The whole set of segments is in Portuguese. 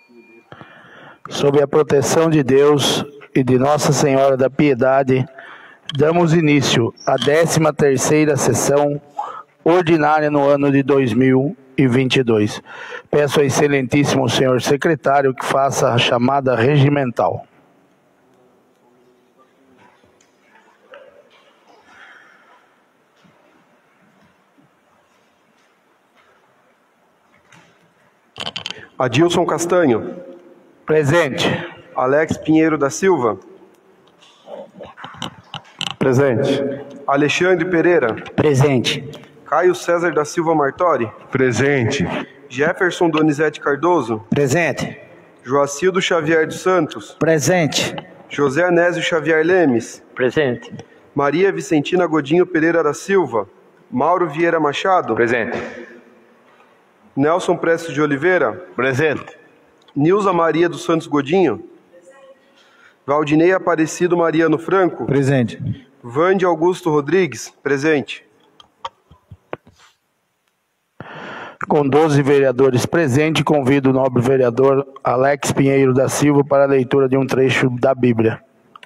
Sob a proteção de Deus e de Nossa Senhora da Piedade, damos início à 13ª sessão ordinária no ano de 2022. Peço ao excelentíssimo senhor secretário que faça a chamada regimental. Adilson Castanho. Presente. Alex Pinheiro da Silva. Presente. Alexandre Pereira. Presente. Caio César da Silva Martori. Presente. Jefferson Donizete Cardoso. Presente. Joacildo Xavier dos Santos. Presente. José Anésio Xavier Lemes. Presente. Maria Vicentina Godinho Pereira da Silva. Mauro Vieira Machado. Presente. Nelson Prestes de Oliveira. Presente. Nilza Maria dos Santos Godinho. Valdinei Aparecido Mariano Franco. Presente. Vande Augusto Rodrigues. Presente. Com 12 vereadores presentes, convido o nobre vereador Alex Pinheiro da Silva para a leitura de um trecho da Bíblia.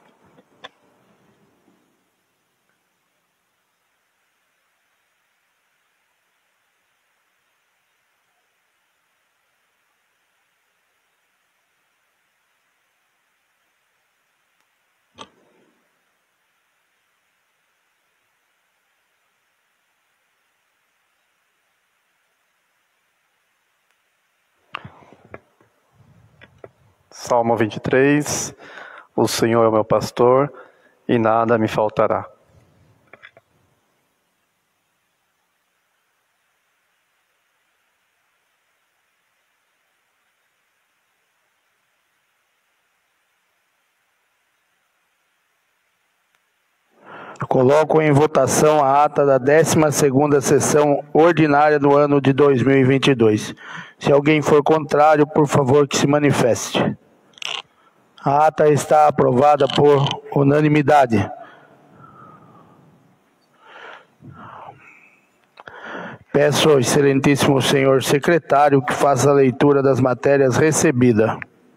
Salmo 23. O Senhor é o meu pastor e nada me faltará. Coloco em votação a ata da 12ª sessão ordinária do ano de 2022. Se alguém for contrário, por favor, que se manifeste. A ata está aprovada por unanimidade. Peço ao excelentíssimo senhor secretário que faça a leitura das matérias recebidas.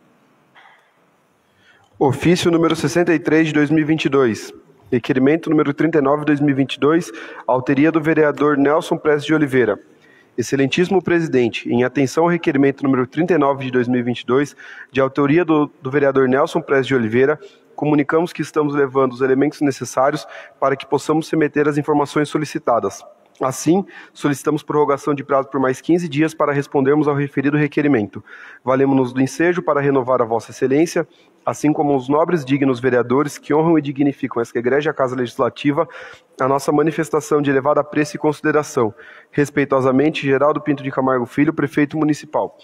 Ofício número 63 de 2022. Requerimento número 39 de 2022, autoria do vereador Nelson Prestes de Oliveira. Excelentíssimo presidente, em atenção ao requerimento número 39 de 2022, de autoria do vereador Nelson Prestes de Oliveira, comunicamos que estamos levando os elementos necessários para que possamos submeter as informações solicitadas. Assim, solicitamos prorrogação de prazo por mais 15 dias para respondermos ao referido requerimento. Valemos-nos do ensejo para renovar a Vossa Excelência, assim como os nobres e dignos vereadores que honram e dignificam esta egrégia Casa Legislativa, a nossa manifestação de elevado apreço e consideração. Respeitosamente, Geraldo Pinto de Camargo Filho, Prefeito Municipal.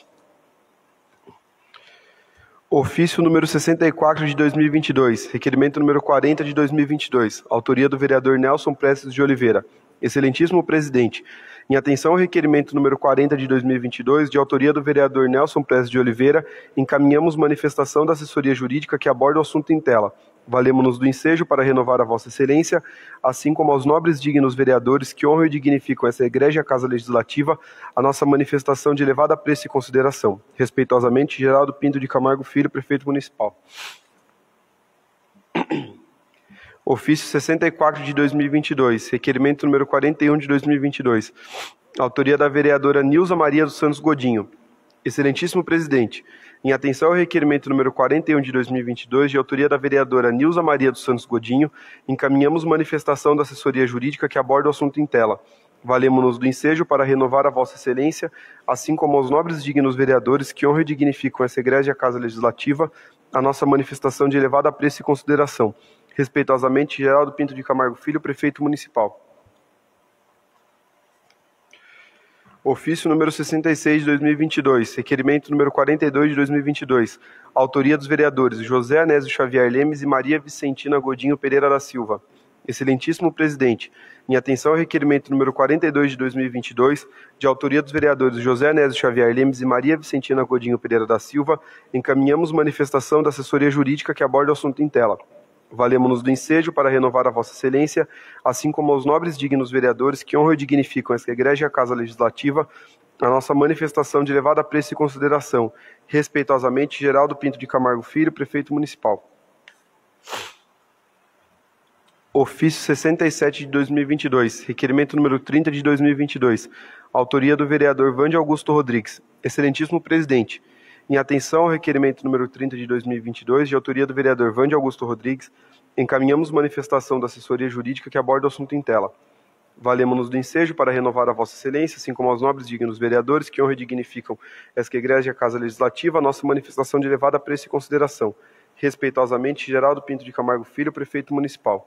Ofício número 64 de 2022, requerimento número 40 de 2022, autoria do vereador Nelson Prestes de Oliveira. Excelentíssimo presidente, em atenção ao requerimento número 40 de 2022, de autoria do vereador Nelson Prestes de Oliveira, encaminhamos manifestação da assessoria jurídica que aborda o assunto em tela. Valemos-nos do ensejo para renovar a Vossa Excelência, assim como aos nobres e dignos vereadores que honram e dignificam essa egrégia Casa Legislativa, a nossa manifestação de elevado apreço e consideração. Respeitosamente, Geraldo Pinto de Camargo Filho, Prefeito Municipal. Ofício 64 de 2022, requerimento número 41 de 2022, autoria da vereadora Nilza Maria dos Santos Godinho. Excelentíssimo presidente, em atenção ao requerimento número 41 de 2022, de autoria da vereadora Nilza Maria dos Santos Godinho, encaminhamos manifestação da assessoria jurídica que aborda o assunto em tela. Valemos-nos do ensejo para renovar a Vossa Excelência, assim como aos nobres e dignos vereadores que honram e dignificam essa egrégia Casa Legislativa, a nossa manifestação de elevado apreço e consideração. Respeitosamente, Geraldo Pinto de Camargo Filho, Prefeito Municipal. Ofício número 66 de 2022, requerimento número 42 de 2022, autoria dos vereadores José Anésio Xavier Lemes e Maria Vicentina Godinho Pereira da Silva. Excelentíssimo presidente, em atenção ao requerimento número 42 de 2022, de autoria dos vereadores José Anésio Xavier Lemes e Maria Vicentina Godinho Pereira da Silva, encaminhamos manifestação da assessoria jurídica que aborda o assunto em tela. Valemos-nos do ensejo para renovar a Vossa Excelência, assim como aos nobres e dignos vereadores que honram e dignificam esta egrégia Casa Legislativa, a nossa manifestação de elevado apreço e consideração. Respeitosamente, Geraldo Pinto de Camargo Filho, Prefeito Municipal. Ofício 67 de 2022, requerimento número 30 de 2022, autoria do vereador Vande Augusto Rodrigues. Excelentíssimo Presidente, em atenção ao requerimento número 30 de 2022, de autoria do vereador Vande Augusto Rodrigues, encaminhamos manifestação da assessoria jurídica que aborda o assunto em tela. Valemos-nos do ensejo para renovar a Vossa Excelência, assim como aos nobres e dignos vereadores que honram e dignificam esta Igreja e a Casa Legislativa, a nossa manifestação de elevado apreço e consideração. Respeitosamente, Geraldo Pinto de Camargo Filho, Prefeito Municipal.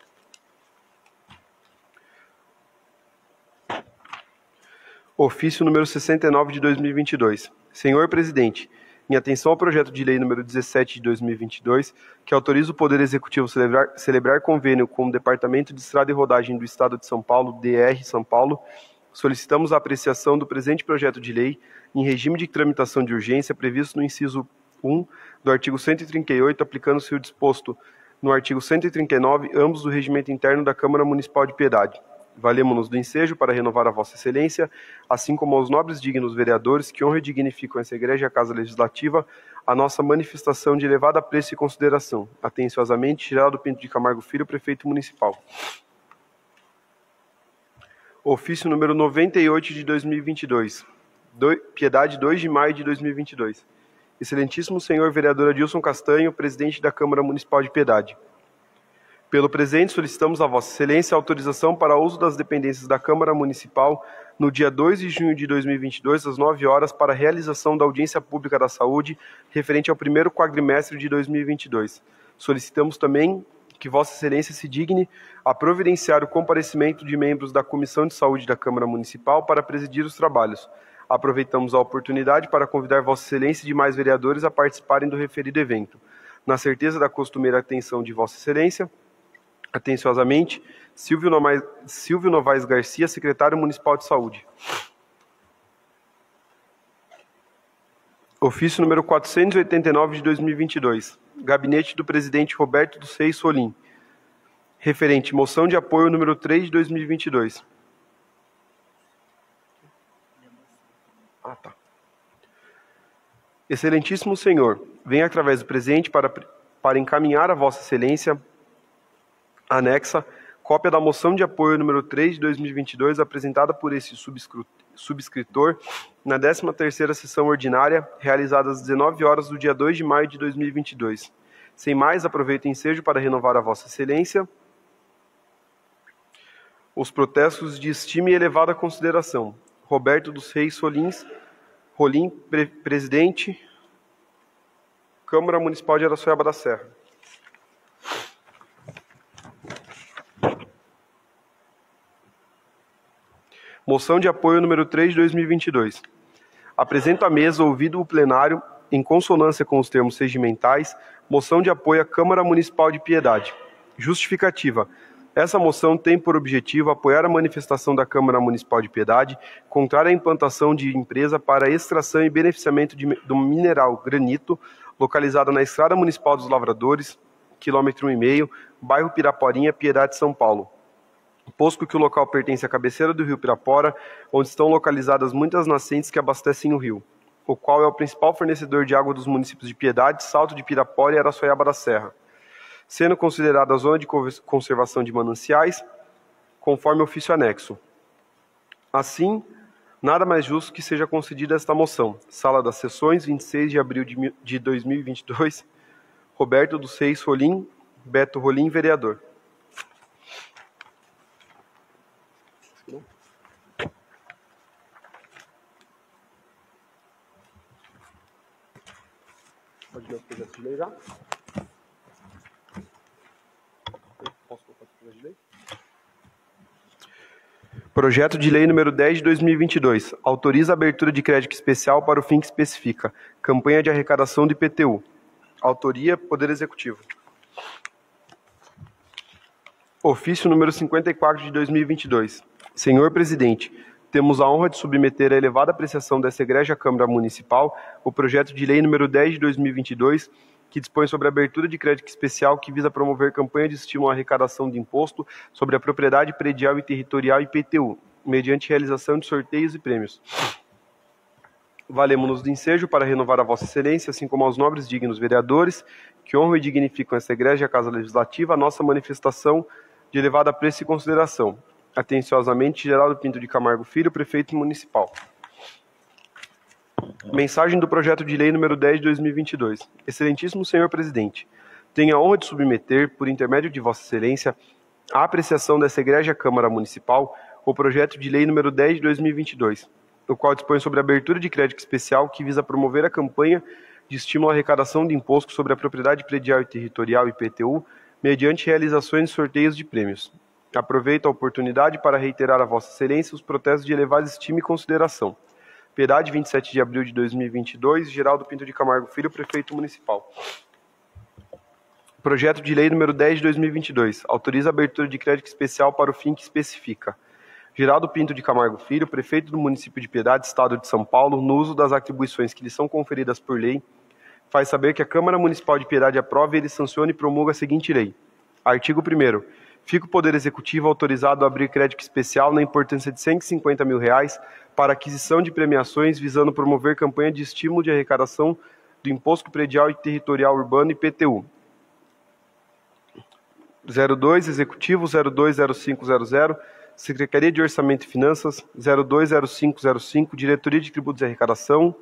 Ofício número 69 de 2022. Senhor Presidente, em atenção ao projeto de lei número 17 de 2022, que autoriza o Poder Executivo celebrar convênio com o Departamento de Estrada e Rodagem do Estado de São Paulo, DR São Paulo, solicitamos a apreciação do presente projeto de lei em regime de tramitação de urgência previsto no inciso 1 do artigo 138, aplicando-se o disposto no artigo 139, ambos do regimento interno da Câmara Municipal de Piedade. Valemos-nos do ensejo para renovar a Vossa Excelência, assim como aos nobres e dignos vereadores que honram e dignificam essa Igreja e a Casa Legislativa, a nossa manifestação de elevado apreço e consideração. Atenciosamente, Geraldo Pinto de Camargo Filho, Prefeito Municipal. Ofício número 98 de 2022. Piedade, 2 de maio de 2022. Excelentíssimo Senhor Vereador Adilson Castanho, Presidente da Câmara Municipal de Piedade. Pelo presente, solicitamos a Vossa Excelência a autorização para uso das dependências da Câmara Municipal no dia 2 de junho de 2022, às 9 horas, para a realização da audiência pública da saúde referente ao primeiro quadrimestre de 2022. Solicitamos também que Vossa Excelência se digne a providenciar o comparecimento de membros da Comissão de Saúde da Câmara Municipal para presidir os trabalhos. Aproveitamos a oportunidade para convidar Vossa Excelência e demais vereadores a participarem do referido evento. Na certeza da costumeira atenção de Vossa Excelência, atenciosamente, Silvio Novaes Garcia, Secretário Municipal de Saúde. Ofício número 489 de 2022. Gabinete do Presidente Roberto dos Reis Solim. Referente, moção de apoio número 3 de 2022. Excelentíssimo Senhor, venho através do presente para encaminhar a Vossa Excelência anexa, cópia da moção de apoio número 3 de 2022, apresentada por esse subscritor na 13ª sessão ordinária, realizada às 19 horas do dia 2 de maio de 2022. Sem mais, aproveito o ensejo para renovar a Vossa Excelência os protestos de estima e elevada consideração. Roberto dos Reis Rolim, Presidente, Câmara Municipal de Araçoiaba da Serra. Moção de apoio número 3 de 2022. Apresento à mesa, ouvido o plenário, em consonância com os termos regimentais, moção de apoio à Câmara Municipal de Piedade. Justificativa. Essa moção tem por objetivo apoiar a manifestação da Câmara Municipal de Piedade contrária à implantação de empresa para extração e beneficiamento do mineral granito, localizada na Estrada Municipal dos Lavradores, quilômetro 1,5, bairro Piraporinha, Piedade, São Paulo. Posto que o local pertence à cabeceira do rio Pirapora, onde estão localizadas muitas nascentes que abastecem o rio, o qual é o principal fornecedor de água dos municípios de Piedade, Salto de Pirapora e Araçoiaba da Serra, sendo considerada a zona de conservação de mananciais, conforme ofício anexo. Assim, nada mais justo que seja concedida esta moção. Sala das Sessões, 26 de abril de 2022, Roberto dos Reis Rolim, Beto Rolim, vereador. Pode ler o projeto de lei já? Posso colocar o projeto de lei? Projeto de lei número 10 de 2022. Autoriza a abertura de crédito especial para o fim que especifica. Campanha de arrecadação do IPTU. Autoria, Poder Executivo. Ofício número 54 de 2022. Senhor Presidente, temos a honra de submeter à elevada apreciação dessa Egrégia Câmara Municipal o projeto de lei número 10 de 2022, que dispõe sobre a abertura de crédito especial que visa promover campanha de estímulo à arrecadação de imposto sobre a propriedade predial e territorial IPTU, mediante realização de sorteios e prêmios. Valemo-nos do ensejo para renovar a Vossa Excelência, assim como aos nobres dignos vereadores, que honram e dignificam essa Igreja e a Casa Legislativa, a nossa manifestação de elevado apreço e consideração. Atenciosamente, Geraldo Pinto de Camargo Filho, Prefeito Municipal. Mensagem do projeto de lei número 10 de 2022. Excelentíssimo Senhor Presidente, tenho a honra de submeter, por intermédio de Vossa Excelência, à apreciação dessa Igreja Câmara Municipal, o projeto de lei número 10 de 2022, o qual dispõe sobre a abertura de crédito especial que visa promover a campanha de estímulo à arrecadação de imposto sobre a propriedade predial e territorial IPTU, mediante realizações de sorteios de prêmios. Aproveito a oportunidade para reiterar a Vossa Excelência os protestos de elevada estima e consideração. Piedade, 27 de abril de 2022, Geraldo Pinto de Camargo Filho, Prefeito Municipal. Projeto de lei número 10 de 2022, autoriza a abertura de crédito especial para o fim que especifica. Geraldo Pinto de Camargo Filho, Prefeito do município de Piedade, Estado de São Paulo, no uso das atribuições que lhe são conferidas por lei, faz saber que a Câmara Municipal de Piedade aprova e ele sanciona e promulga a seguinte lei. Artigo 1º. Fica o Poder Executivo autorizado a abrir crédito especial na importância de R$ 150 mil para aquisição de premiações visando promover campanha de estímulo de arrecadação do Imposto Predial e Territorial Urbano IPTU. 02, Executivo, 020500, Secretaria de Orçamento e Finanças, 020505, Diretoria de Tributos e Arrecadação.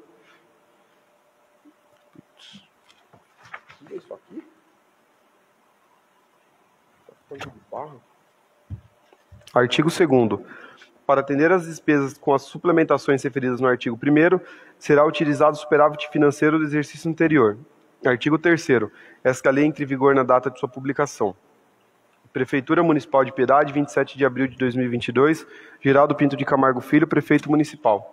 Isso aqui? Artigo 2º. Para atender às despesas com as suplementações referidas no artigo 1º, será utilizado o superávit financeiro do exercício anterior. Artigo 3º. Esta lei entra em vigor na data de sua publicação. Prefeitura Municipal de Piedade, 27 de abril de 2022, Geraldo Pinto de Camargo Filho, Prefeito Municipal.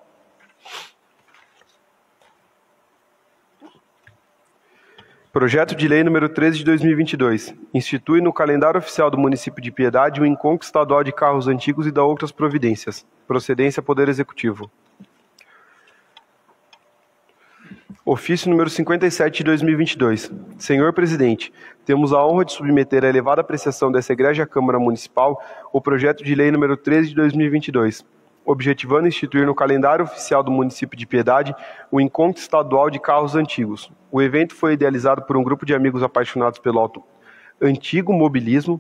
Projeto de lei número 13 de 2022, institui no calendário oficial do município de Piedade o encontro estadual de carros antigos e da outras providências. Procedência Poder Executivo. Ofício número 57 de 2022. Senhor Presidente, temos a honra de submeter à elevada apreciação dessa Igreja Câmara Municipal o projeto de lei número 13 de 2022, objetivando instituir no calendário oficial do município de Piedade o Encontro Estadual de Carros Antigos. O evento foi idealizado por um grupo de amigos apaixonados pelo antigo mobilismo,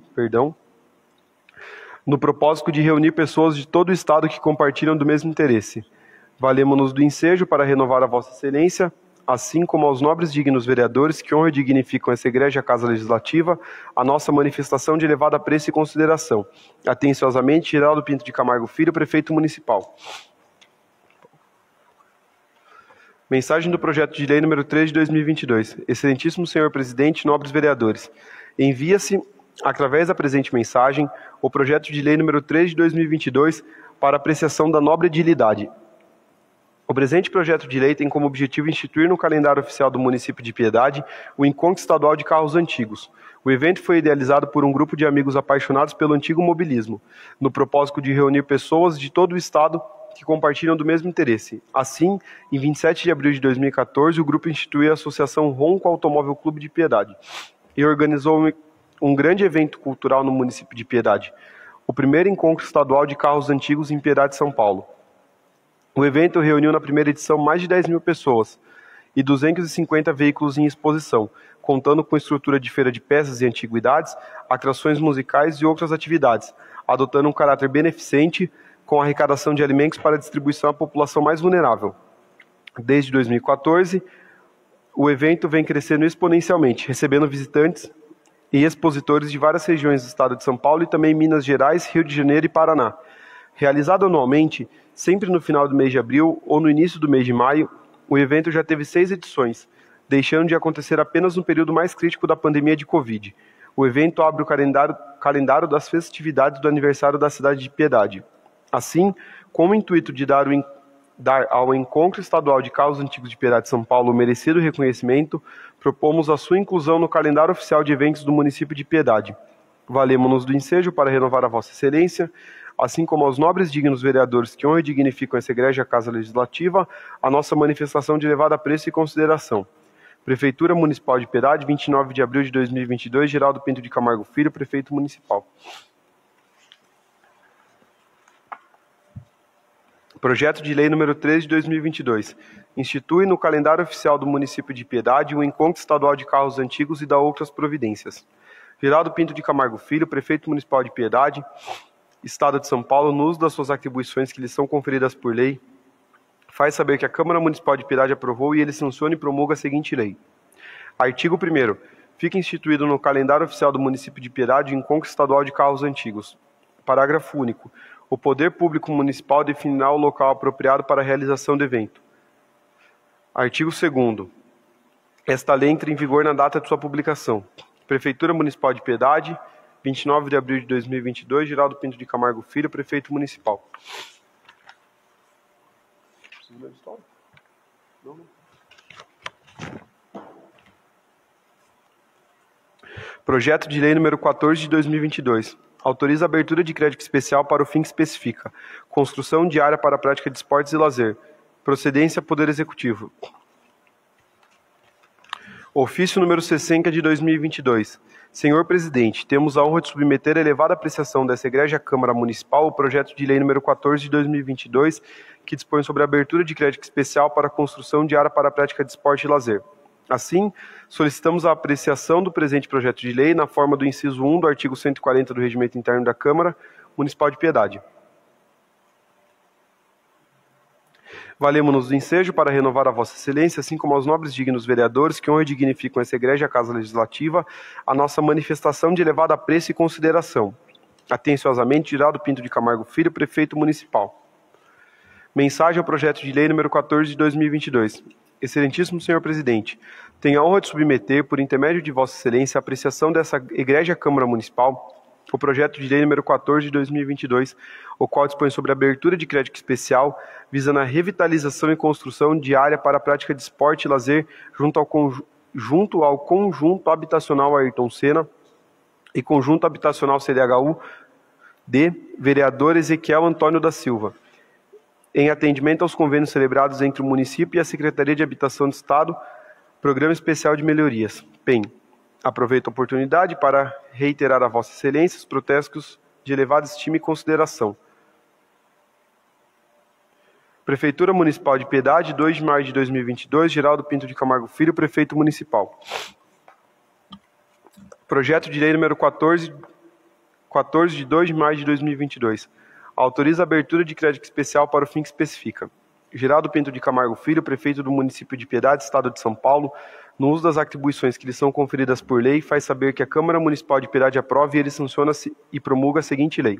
no propósito de reunir pessoas de todo o estado que compartilham do mesmo interesse. Valemo-nos do ensejo para renovar a Vossa Excelência, assim como aos nobres dignos vereadores que honram e dignificam essa Igreja e a Casa Legislativa, a nossa manifestação de elevado apreço e consideração. Atenciosamente, Geraldo Pinto de Camargo Filho, Prefeito Municipal. Mensagem do projeto de lei número 3 de 2022. Excelentíssimo Senhor Presidente, nobres vereadores, envia-se, através da presente mensagem, o projeto de lei número 3 de 2022 para apreciação da nobre edilidade. O presente projeto de lei tem como objetivo instituir no calendário oficial do município de Piedade o Encontro Estadual de Carros Antigos. O evento foi idealizado por um grupo de amigos apaixonados pelo antigo mobilismo, no propósito de reunir pessoas de todo o estado que compartilham do mesmo interesse. Assim, em 27 de abril de 2014, o grupo instituiu a Associação Ronco Automóvel Clube de Piedade e organizou um grande evento cultural no município de Piedade, o primeiro encontro estadual de carros antigos em Piedade, São Paulo. O evento reuniu na primeira edição mais de 10 mil pessoas e 250 veículos em exposição, contando com estrutura de feira de peças e antiguidades, atrações musicais e outras atividades, adotando um caráter beneficente com a arrecadação de alimentos para distribuição à população mais vulnerável. Desde 2014, o evento vem crescendo exponencialmente, recebendo visitantes e expositores de várias regiões do estado de São Paulo e também Minas Gerais, Rio de Janeiro e Paraná. Realizado anualmente, sempre no final do mês de abril ou no início do mês de maio, o evento já teve 6 edições, deixando de acontecer apenas no período mais crítico da pandemia de Covid. O evento abre o calendário das festividades do aniversário da cidade de Piedade. Assim, com o intuito de dar ao Encontro Estadual de Carros Antigos de Piedade, São Paulo, o merecido reconhecimento, propomos a sua inclusão no calendário oficial de eventos do município de Piedade. Valemo-nos do ensejo para renovar a Vossa Excelência, assim como aos nobres dignos vereadores que honram e dignificam essa Igreja e a Casa Legislativa, a nossa manifestação de elevado apreço e consideração. Prefeitura Municipal de Piedade, 29 de abril de 2022, Geraldo Pinto de Camargo Filho, Prefeito Municipal. Projeto de Lei número 13 de 2022. Institui no calendário oficial do município de Piedade o encontro estadual de carros antigos e dá outras providências. Geraldo Pinto de Camargo Filho, prefeito municipal de Piedade, Estado de São Paulo, no uso das suas atribuições que lhe são conferidas por lei, faz saber que a Câmara Municipal de Piedade aprovou e ele sanciona e promulga a seguinte lei. Artigo 1º. Fica instituído no calendário oficial do município de Piedade o encontro estadual de carros antigos. Parágrafo único. O poder público municipal definirá o local apropriado para a realização do evento. Artigo 2º. Esta lei entra em vigor na data de sua publicação. Prefeitura Municipal de Piedade, 29 de abril de 2022, Geraldo Pinto de Camargo Filho, prefeito municipal. Projeto de Lei número 14 de 2022. Autoriza a abertura de crédito especial para o fim que especifica. Construção de área para a prática de esportes e lazer. Procedência Poder Executivo. Ofício número 60 de 2022. Senhor Presidente, temos a honra de submeter a elevada apreciação dessa egrégia Câmara Municipal o projeto de lei número 14 de 2022, que dispõe sobre a abertura de crédito especial para a construção de área para a prática de esporte e lazer. Assim, solicitamos a apreciação do presente projeto de lei na forma do inciso 1 do artigo 140 do Regimento Interno da Câmara Municipal de Piedade. Valemo-nos do ensejo para renovar a Vossa Excelência, assim como aos nobres dignos vereadores que honram e dignificam essa egrégia Casa Legislativa, a nossa manifestação de elevado apreço e consideração. Atenciosamente, Geraldo Pinto de Camargo Filho, prefeito municipal. Mensagem ao projeto de lei número 14 de 2022. Excelentíssimo Senhor Presidente, tenho a honra de submeter, por intermédio de Vossa Excelência, a apreciação dessa egrégia Câmara Municipal, o projeto de lei número 14 de 2022, o qual dispõe sobre a abertura de crédito especial, visando a revitalização e construção de área para a prática de esporte e lazer junto ao conjunto habitacional Ayrton Senna e conjunto habitacional CDHU de vereador Ezequiel Antônio da Silva, em atendimento aos convênios celebrados entre o município e a Secretaria de Habitação do Estado, Programa Especial de Melhorias, PEM. Aproveito a oportunidade para reiterar a Vossa Excelência os protestos de elevada estima e consideração. Prefeitura Municipal de Piedade, 2 de maio de 2022, Geraldo Pinto de Camargo Filho, prefeito municipal. Projeto de lei número 14 de 2 de maio de 2022. Autoriza a abertura de crédito especial para o fim que especifica. Geraldo Pinto de Camargo Filho, prefeito do município de Piedade, Estado de São Paulo, no uso das atribuições que lhe são conferidas por lei, faz saber que a Câmara Municipal de Piedade aprova e ele sanciona e promulga a seguinte lei.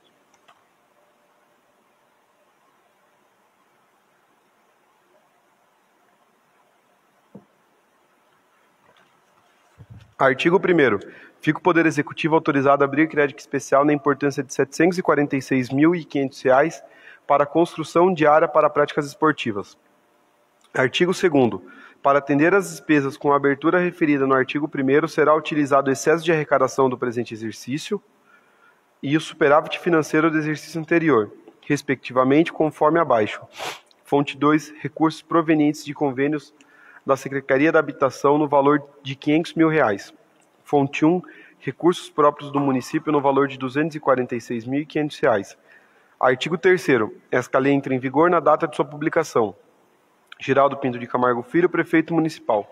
Artigo 1º. Fica o Poder Executivo autorizado a abrir crédito especial na importância de R$ 746.500 para a construção de área para práticas esportivas. Artigo 2º. Para atender às despesas com a abertura referida no artigo 1º, será utilizado o excesso de arrecadação do presente exercício e o superávit financeiro do exercício anterior, respectivamente, conforme abaixo. Fonte 2. Recursos provenientes de convênios da Secretaria da Habitação no valor de R$ 500.000. Fonte 1. Recursos próprios do município no valor de R$ 246.500. Artigo 3º. Esta lei entra em vigor na data de sua publicação. Geraldo Pinto de Camargo Filho, prefeito municipal.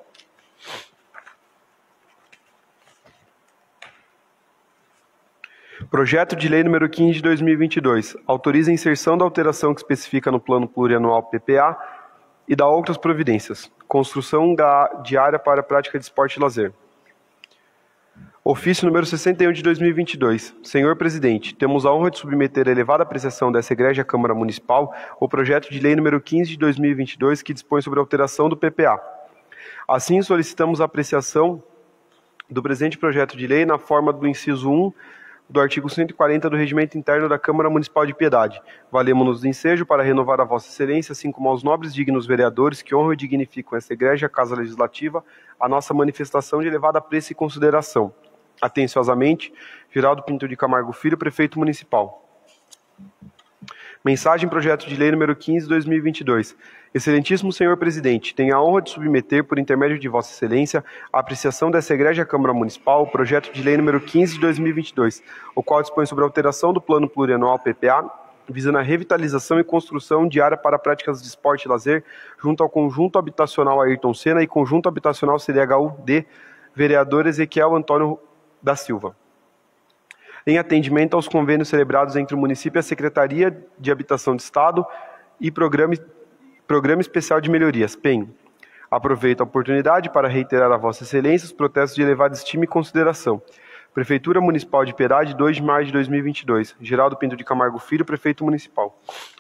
Projeto de lei número 15 de 2022. Autoriza a inserção da alteração que especifica no Plano Plurianual PPA e dá outras providências. Construção de área para a prática de esporte e lazer. Ofício número 61 de 2022. Senhor Presidente, temos a honra de submeter a elevada apreciação dessa egrégia Câmara Municipal o projeto de lei número 15 de 2022 que dispõe sobre a alteração do PPA. Assim, solicitamos a apreciação do presente projeto de lei na forma do inciso 1 do artigo 140 do Regimento Interno da Câmara Municipal de Piedade. Valemo-nos do ensejo para renovar a Vossa Excelência, assim como aos nobres e dignos vereadores que honram e dignificam esta egrégia Casa Legislativa, a nossa manifestação de elevada apreço e consideração. Atenciosamente, Geraldo Pinto de Camargo Filho, prefeito municipal. Mensagem projeto de lei número 15 de 2022. Excelentíssimo Senhor Presidente, tenho a honra de submeter, por intermédio de Vossa Excelência, a apreciação dessa egrégia Câmara Municipal, o projeto de lei número 15 de 2022, o qual dispõe sobre a alteração do Plano Plurianual PPA visando a revitalização e construção de área para práticas de esporte e lazer, junto ao Conjunto Habitacional Ayrton Senna e Conjunto Habitacional CDHU-D, vereador Ezequiel Antônio da Silva. Em atendimento aos convênios celebrados entre o município e a Secretaria de Habitação do Estado e Programa Especial de Melhorias, PEM. Aproveito a oportunidade para reiterar a Vossa Excelência os protestos de elevada estima e consideração. Prefeitura Municipal de Piedade, 2 de maio de 2022. Geraldo Pinto de Camargo Filho, Prefeito Municipal.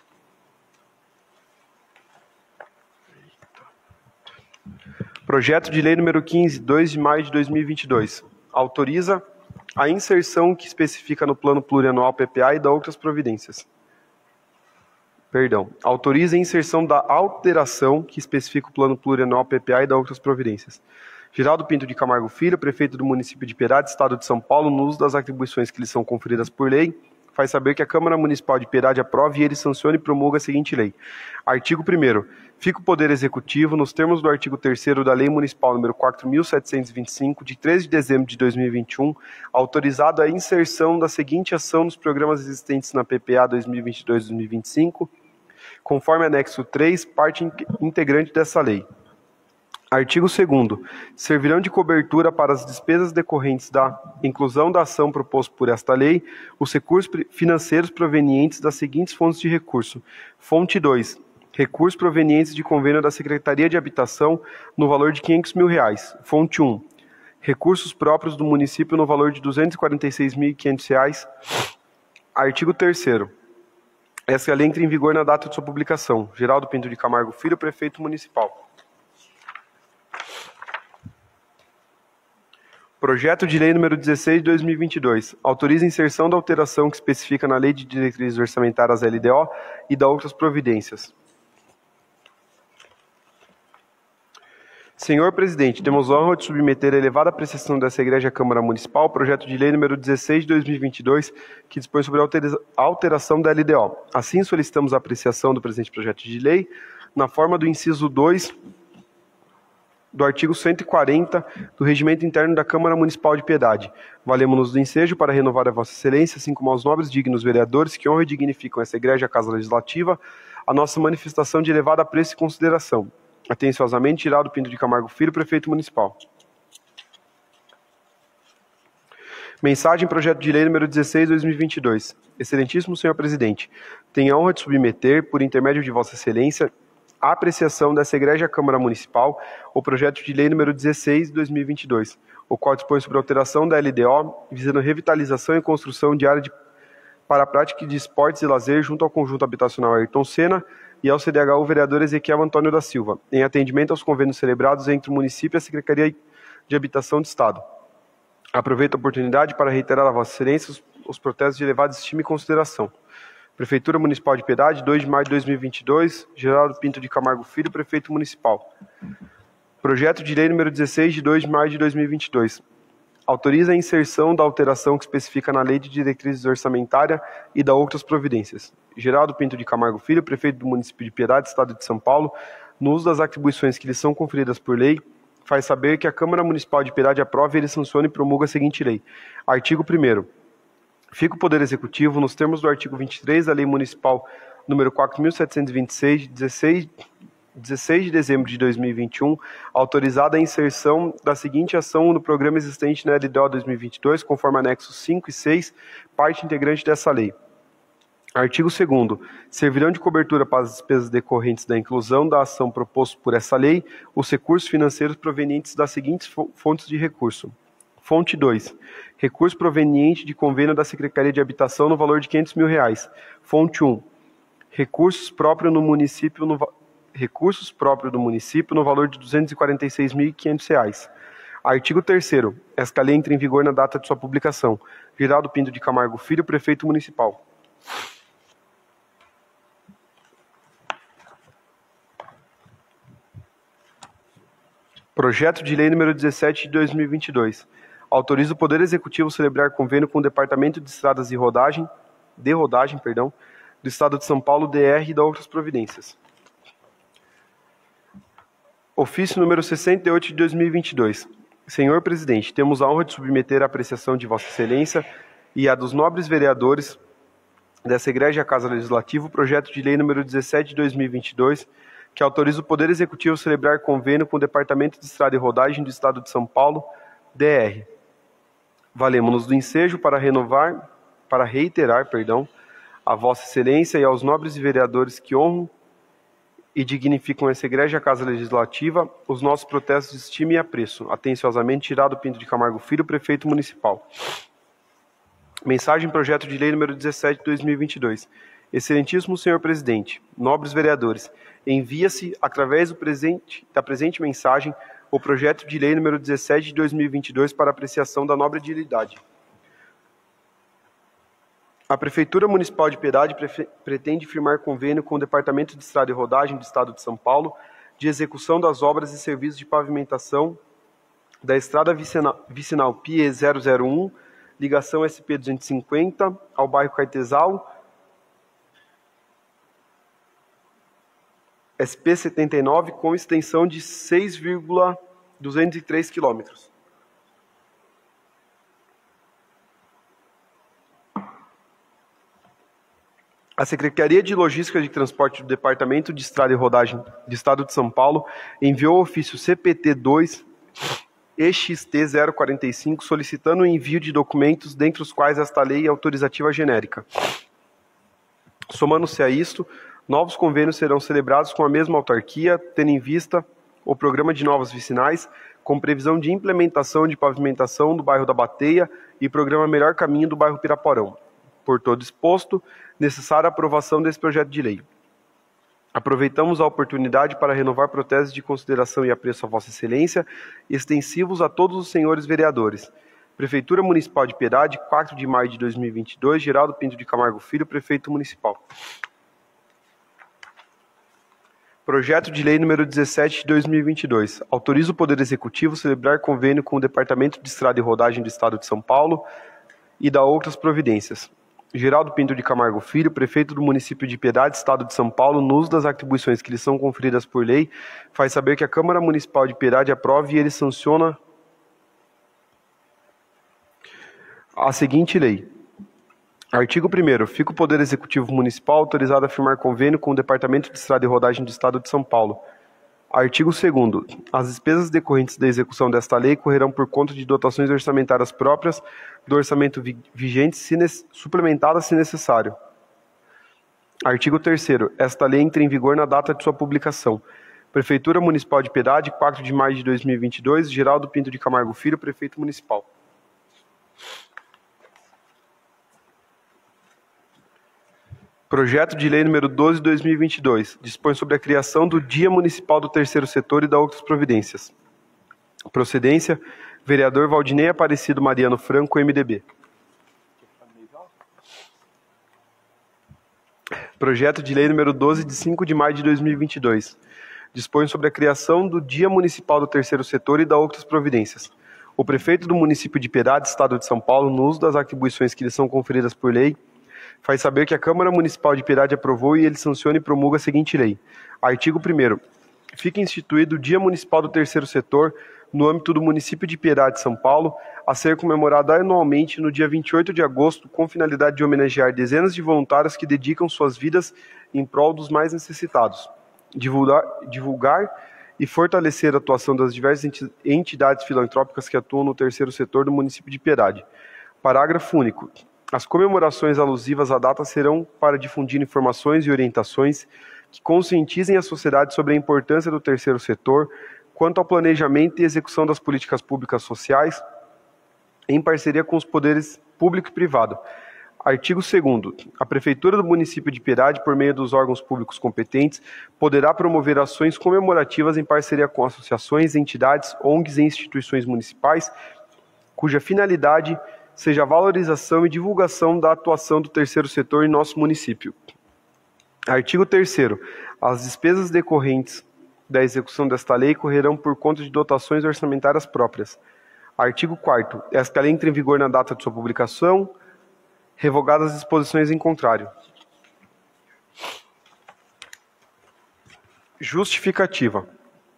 Projeto de Lei número 15, 2 de maio de 2022. Autoriza a inserção que especifica no Plano Plurianual PPA e da outras providências. Autoriza a inserção da alteração que especifica o Plano Plurianual PPA e da outras providências. Geraldo Pinto de Camargo Filho, prefeito do município de Piedade, Estado de São Paulo, no uso das atribuições que lhe são conferidas por lei, faz saber que a Câmara Municipal de Piedade aprove e ele sancione e promulga a seguinte lei. Artigo 1º. Fica o Poder Executivo, nos termos do artigo 3º da Lei Municipal número 4.725, de 13 de dezembro de 2021, autorizado a inserção da seguinte ação nos programas existentes na PPA 2022-2025, conforme anexo 3, parte integrante dessa lei. Artigo 2º. Servirão de cobertura para as despesas decorrentes da inclusão da ação proposta por esta lei os recursos financeiros provenientes das seguintes fontes de recurso. Fonte 2. Recursos provenientes de convênio da Secretaria de Habitação no valor de R$ 500 mil. Fonte 1. Recursos próprios do município no valor de R$ 246.500. Artigo 3º. Essa lei entra em vigor na data de sua publicação. Geraldo Pinto de Camargo Filho, Prefeito Municipal. Projeto de Lei número 16 de 2022. Autoriza a inserção da alteração que especifica na Lei de Diretrizes Orçamentárias LDO e da outras providências. Senhor Presidente, temos a honra de submeter a elevada apreciação dessa Igreja à Câmara Municipal o projeto de lei número 16 de 2022, que dispõe sobre a alteração da LDO. Assim, solicitamos a apreciação do presente projeto de lei na forma do inciso 2 do artigo 140 do Regimento Interno da Câmara Municipal de Piedade. Valemos-nos do ensejo para renovar a Vossa Excelência, assim como aos nobres dignos vereadores que honram e dignificam essa Igreja, a Casa Legislativa, a nossa manifestação de elevado apreço e consideração. Atenciosamente, Geraldo Pinto de Camargo Filho, Prefeito Municipal. Mensagem Projeto de Lei número 16 de 2022. Excelentíssimo Senhor Presidente, tenho a honra de submeter, por intermédio de Vossa Excelência, a apreciação dessa Igreja Câmara Municipal o projeto de lei número 16 de 2022, o qual dispõe sobre a alteração da LDO, visando a revitalização e construção de área para a prática de esportes e lazer junto ao Conjunto Habitacional Ayrton Senna e ao CDHU vereador Ezequiel Antônio da Silva, em atendimento aos convênios celebrados entre o município e a Secretaria de Habitação do Estado. Aproveito a oportunidade para reiterar a Vossa Excelência os protestos de elevada estima e consideração. Prefeitura Municipal de Piedade, 2 de maio de 2022, Geraldo Pinto de Camargo Filho, Prefeito Municipal. Projeto de Lei número 16 de 2 de maio de 2022. Autoriza a inserção da alteração que especifica na Lei de Diretrizes Orçamentárias e da outras providências. Geraldo Pinto de Camargo Filho, Prefeito do município de Piedade, Estado de São Paulo, no uso das atribuições que lhe são conferidas por lei, faz saber que a Câmara Municipal de Piedade aprova e ele sanciona e promulga a seguinte lei. Artigo 1º. Fica o Poder Executivo, nos termos do artigo 23 da Lei Municipal número 4.726, de 16 de dezembro de 2021, autorizada a inserção da seguinte ação no programa existente na LDO 2022, conforme anexos 5 e 6, parte integrante dessa lei. Artigo 2º. Servirão de cobertura para as despesas decorrentes da inclusão da ação proposta por essa lei os recursos financeiros provenientes das seguintes fontes de recurso. Fonte 2. Recurso proveniente de convênio da Secretaria de Habitação no valor de R$ 500 mil. Fonte 1. Recursos próprios do município no valor de R$ 246.500. Artigo 3º. Esta lei entra em vigor na data de sua publicação. Geraldo Pinto de Camargo Filho, Prefeito Municipal. Projeto de Lei número 17 de 2022. Autoriza o Poder Executivo a celebrar convênio com o Departamento de Estradas de Rodagem, do Estado de São Paulo, DR, e da outras providências. Ofício número 68 de 2022. Senhor Presidente, temos a honra de submeter à apreciação de Vossa Excelência e a dos nobres vereadores dessa Igreja e a Casa Legislativa o projeto de lei número 17 de 2022, que autoriza o Poder Executivo a celebrar convênio com o Departamento de Estrada e Rodagem do Estado de São Paulo, DR. Valemo-nos do ensejo para reiterar, a Vossa Excelência e aos nobres e vereadores que honram e dignificam essa Igreja e a Casa Legislativa, os nossos protestos de estima e apreço. Atenciosamente, Tirado Pinto de Camargo Filho, Prefeito Municipal. Mensagem projeto de lei número 17 de 2022. Excelentíssimo Senhor Presidente, nobres vereadores, envia-se, através da presente mensagem, o projeto de lei número 17 de 2022 para apreciação da nobre dignidade. A Prefeitura Municipal de Piedade pretende firmar convênio com o Departamento de Estrada e Rodagem do Estado de São Paulo de execução das obras e serviços de pavimentação da Estrada Vicinal PIE 001, ligação SP 250 ao bairro Caetesal, SP 79, com extensão de 6,203 quilômetros. A Secretaria de Logística e Transporte do Departamento de Estrada e Rodagem do Estado de São Paulo enviou o ofício CPT-2 EXT 045 solicitando o envio de documentos, dentre os quais esta lei autorizativa genérica. Somando-se a isto, novos convênios serão celebrados com a mesma autarquia, tendo em vista o programa de novas vicinais, com previsão de implementação de pavimentação do bairro da Bateia e programa Melhor Caminho do bairro Piraporão. Por todo exposto, necessária a aprovação desse projeto de lei. Aproveitamos a oportunidade para renovar protestos de consideração e apreço a Vossa Excelência, extensivos a todos os senhores vereadores. Prefeitura Municipal de Piedade, 4 de maio de 2022, Geraldo Pinto de Camargo Filho, Prefeito Municipal. Projeto de lei número 17 de 2022. Autoriza o Poder Executivo a celebrar convênio com o Departamento de Estrada e Rodagem do Estado de São Paulo e da outras providências. Geraldo Pinto de Camargo Filho, prefeito do município de Piedade, Estado de São Paulo, no uso das atribuições que lhe são conferidas por lei, faz saber que a Câmara Municipal de Piedade aprove e ele sanciona a seguinte lei. Artigo 1º. Fica o Poder Executivo Municipal autorizado a firmar convênio com o Departamento de Estrada e Rodagem do Estado de São Paulo. Artigo 2º. As despesas decorrentes da execução desta lei correrão por conta de dotações orçamentárias próprias do orçamento vigente, suplementadas se necessário. Artigo 3º. Esta lei entra em vigor na data de sua publicação. Prefeitura Municipal de Piedade, 4 de maio de 2022, Geraldo Pinto de Camargo Filho, Prefeito Municipal. Projeto de lei número 12 de 2022, dispõe sobre a criação do Dia Municipal do Terceiro Setor e da outras providências. Procedência, vereador Valdinei Aparecido Mariano Franco, MDB. Projeto de lei número 12 de 5 de maio de 2022, dispõe sobre a criação do Dia Municipal do Terceiro Setor e da outras providências. O prefeito do município de Piedade, Estado de São Paulo, no uso das atribuições que lhe são conferidas por lei, faz saber que a Câmara Municipal de Piedade aprovou e ele sanciona e promulga a seguinte lei. Artigo 1º. Fica instituído o Dia Municipal do Terceiro Setor no âmbito do município de Piedade, São Paulo, a ser comemorado anualmente no dia 28 de agosto, com finalidade de homenagear dezenas de voluntários que dedicam suas vidas em prol dos mais necessitados. Divulgar e fortalecer a atuação das diversas entidades filantrópicas que atuam no terceiro setor do município de Piedade. Parágrafo único. As comemorações alusivas à data serão para difundir informações e orientações que conscientizem a sociedade sobre a importância do terceiro setor quanto ao planejamento e execução das políticas públicas sociais em parceria com os poderes público e privado. Artigo 2º. A Prefeitura do município de Piedade, por meio dos órgãos públicos competentes, poderá promover ações comemorativas em parceria com associações, entidades, ONGs e instituições municipais, cuja finalidade seja a valorização e divulgação da atuação do terceiro setor em nosso município. Artigo 3º. As despesas decorrentes da execução desta lei correrão por conta de dotações orçamentárias próprias. Artigo 4º. Esta lei entra em vigor na data de sua publicação, revogadas as disposições em contrário. Justificativa.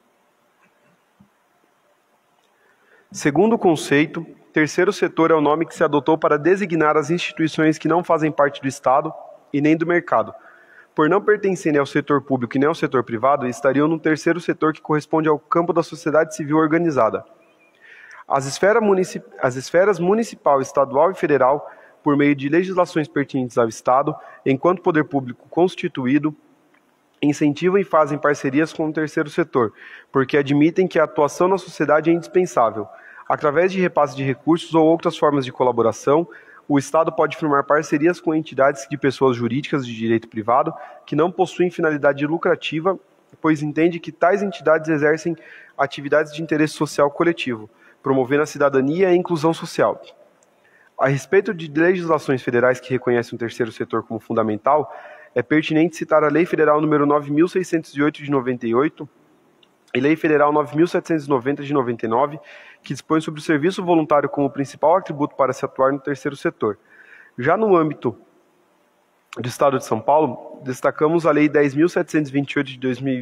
Segundo o conceito, terceiro setor é o nome que se adotou para designar as instituições que não fazem parte do Estado e nem do mercado. Por não pertencerem ao setor público e nem ao setor privado, estariam no terceiro setor que corresponde ao campo da sociedade civil organizada. As esferas municipal, estadual e federal, por meio de legislações pertinentes ao Estado, enquanto poder público constituído, incentivam e fazem parcerias com o terceiro setor, porque admitem que a atuação na sociedade é indispensável. Através de repasse de recursos ou outras formas de colaboração, o Estado pode firmar parcerias com entidades de pessoas jurídicas de direito privado que não possuem finalidade lucrativa, pois entende que tais entidades exercem atividades de interesse social coletivo, promovendo a cidadania e a inclusão social. A respeito de legislações federais que reconhecem o terceiro setor como fundamental, é pertinente citar a Lei Federal nº 9.608 de 98 e Lei Federal 9.790 de 99, que dispõe sobre o serviço voluntário como principal atributo para se atuar no terceiro setor. Já no âmbito do Estado de São Paulo, destacamos a Lei 10.728 de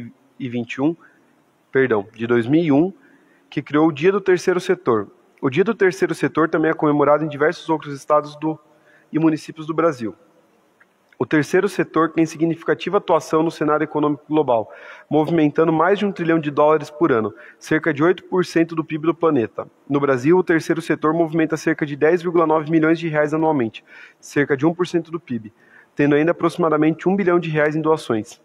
2001, que criou o Dia do Terceiro Setor. O Dia do Terceiro Setor também é comemorado em diversos outros estados e municípios do Brasil. O terceiro setor tem significativa atuação no cenário econômico global, movimentando mais de $1 trilhão por ano, cerca de 8% do PIB do planeta. No Brasil, o terceiro setor movimenta cerca de 10,9 milhões de reais anualmente, cerca de 1% do PIB, tendo ainda aproximadamente R$1 bilhão em doações.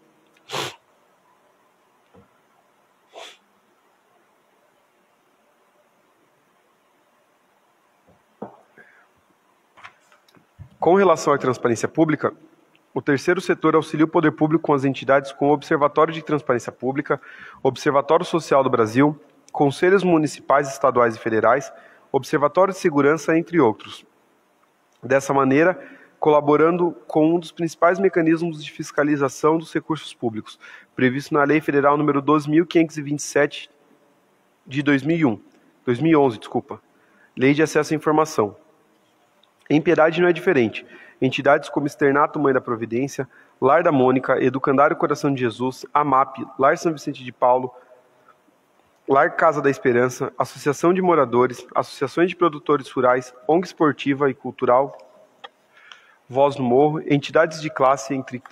Com relação à transparência pública, o terceiro setor auxilia o poder público com as entidades com o Observatório de Transparência Pública, Observatório Social do Brasil, Conselhos Municipais, Estaduais e Federais, Observatório de Segurança, entre outros. Dessa maneira, colaborando com um dos principais mecanismos de fiscalização dos recursos públicos, previsto na Lei Federal nº 12.527 de 2011, Lei de Acesso à Informação. Em Piedade não é diferente. Entidades como Externato Mãe da Providência, Lar da Mônica, Educandário Coração de Jesus, AMAP, Lar São Vicente de Paulo, Lar Casa da Esperança, Associação de Moradores, Associações de Produtores Rurais, ONG Esportiva e Cultural, Voz do Morro, entidades de classe, entre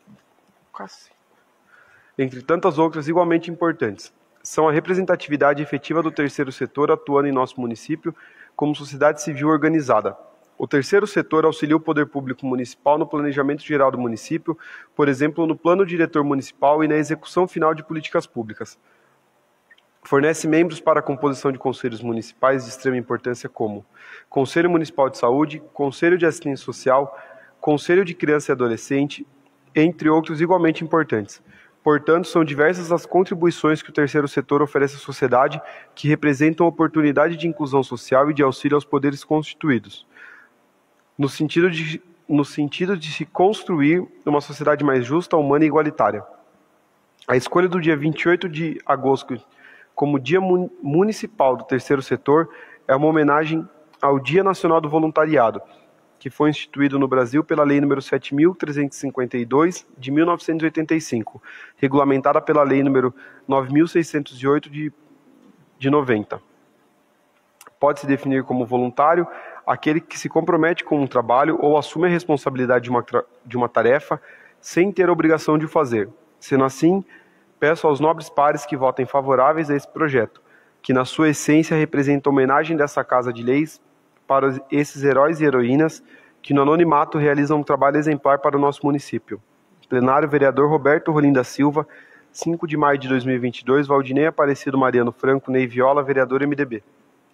tantas outras igualmente importantes. São a representatividade efetiva do terceiro setor atuando em nosso município como sociedade civil organizada. O terceiro setor auxilia o poder público municipal no planejamento geral do município, por exemplo, no plano diretor municipal e na execução final de políticas públicas. Fornece membros para a composição de conselhos municipais de extrema importância como Conselho Municipal de Saúde, Conselho de Assistência Social, Conselho de Criança e Adolescente, entre outros igualmente importantes. Portanto, são diversas as contribuições que o terceiro setor oferece à sociedade que representam oportunidade de inclusão social e de auxílio aos poderes constituídos, no sentido de se construir uma sociedade mais justa, humana e igualitária. A escolha do dia 28 de agosto como Dia Municipal do Terceiro Setor é uma homenagem ao Dia Nacional do Voluntariado, que foi instituído no Brasil pela Lei nº 7.352, de 1985, regulamentada pela Lei nº 9.608, de 90. Pode-se definir como voluntário aquele que se compromete com um trabalho ou assume a responsabilidade de uma tarefa sem ter a obrigação de o fazer. Sendo assim, peço aos nobres pares que votem favoráveis a esse projeto, que na sua essência representa a homenagem dessa Casa de Leis para esses heróis e heroínas que no anonimato realizam um trabalho exemplar para o nosso município. Plenário, vereador Roberto Rolim da Silva, 5 de maio de 2022, Valdinei Aparecido Mariano Franco, Ney Viola, vereador MDB.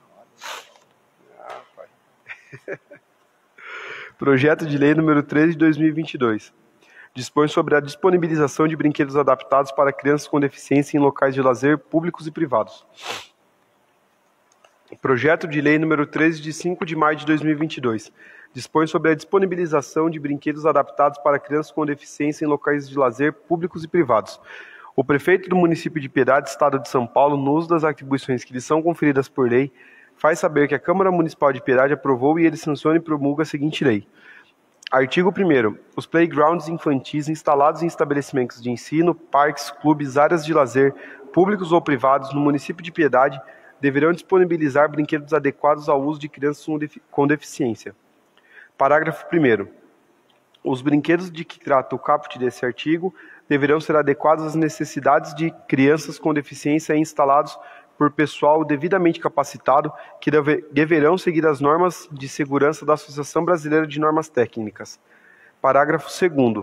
Projeto de Lei número 13 de 2022. Dispõe sobre a disponibilização de brinquedos adaptados para crianças com deficiência em locais de lazer públicos e privados. Projeto de Lei número 13 de 5 de maio de 2022. Dispõe sobre a disponibilização de brinquedos adaptados para crianças com deficiência em locais de lazer públicos e privados. O prefeito do município de Piedade, Estado de São Paulo, no uso das atribuições que lhe são conferidas por lei, faz saber que a Câmara Municipal de Piedade aprovou e ele sanciona e promulga a seguinte lei. Artigo 1º. Os playgrounds infantis instalados em estabelecimentos de ensino, parques, clubes, áreas de lazer, públicos ou privados no município de Piedade deverão disponibilizar brinquedos adequados ao uso de crianças com deficiência. Parágrafo 1º. Os brinquedos de que trata o caput desse artigo deverão ser adequados às necessidades de crianças com deficiência e instalados por pessoal devidamente capacitado, que deverão seguir as normas de segurança da Associação Brasileira de Normas Técnicas. Parágrafo 2º.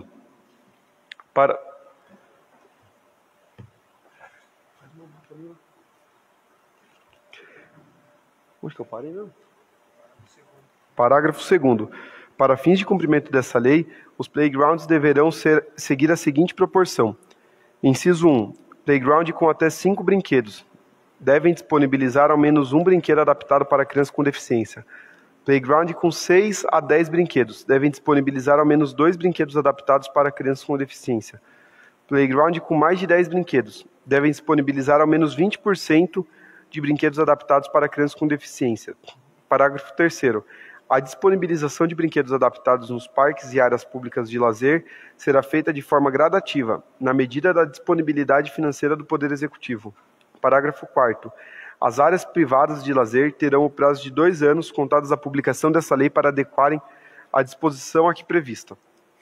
Onde que eu parei, não? Parágrafo 2º. Para fins de cumprimento dessa lei, os playgrounds deverão seguir a seguinte proporção. Inciso 1. Playground com até 5 brinquedos. Devem disponibilizar ao menos um brinquedo adaptado para crianças com deficiência. Playground com 6 a 10 brinquedos. Devem disponibilizar ao menos 2 brinquedos adaptados para crianças com deficiência. Playground com mais de 10 brinquedos. Devem disponibilizar ao menos 20% de brinquedos adaptados para crianças com deficiência. Parágrafo 3º. A disponibilização de brinquedos adaptados nos parques e áreas públicas de lazer será feita de forma gradativa, na medida da disponibilidade financeira do Poder Executivo. Parágrafo 4º. As áreas privadas de lazer terão o prazo de 2 anos contados da publicação dessa lei para adequarem a disposição aqui prevista.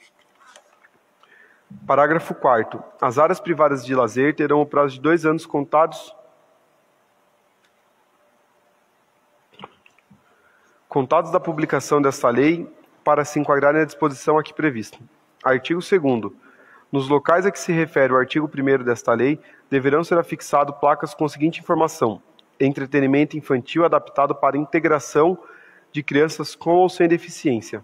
Parágrafo 4º. As áreas privadas de lazer terão o prazo de 2 anos contados da publicação desta lei para se enquadrarem à disposição aqui prevista. Artigo 2º. Nos locais a que se refere o artigo 1º desta lei, deverão ser afixadas placas com a seguinte informação: entretenimento infantil adaptado para integração de crianças com ou sem deficiência.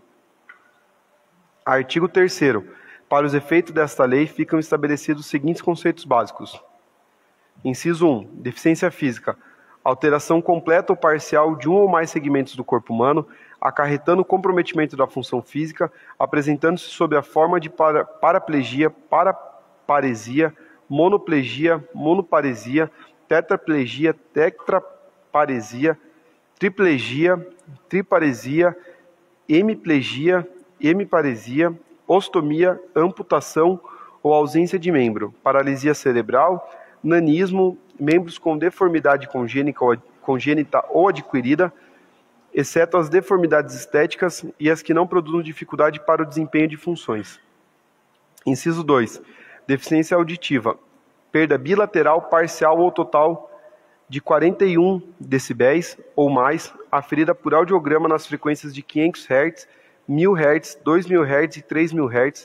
Artigo 3º. Para os efeitos desta lei, ficam estabelecidos os seguintes conceitos básicos. Inciso 1. Deficiência física. Alteração completa ou parcial de um ou mais segmentos do corpo humano, acarretando comprometimento da função física, apresentando-se sob a forma de paraplegia, paraparesia, monoplegia, monoparesia, tetraplegia, tetraparesia, triplegia, triparesia, hemiplegia, hemiparesia, ostomia, amputação ou ausência de membro, paralisia cerebral, nanismo, membros com deformidade congênita ou adquirida, exceto as deformidades estéticas e as que não produzem dificuldade para o desempenho de funções. Inciso 2. Deficiência auditiva. Perda bilateral, parcial ou total de 41 decibéis ou mais, aferida por audiograma nas frequências de 500 Hz, 1000 Hz, 2000 Hz e 3000 Hz.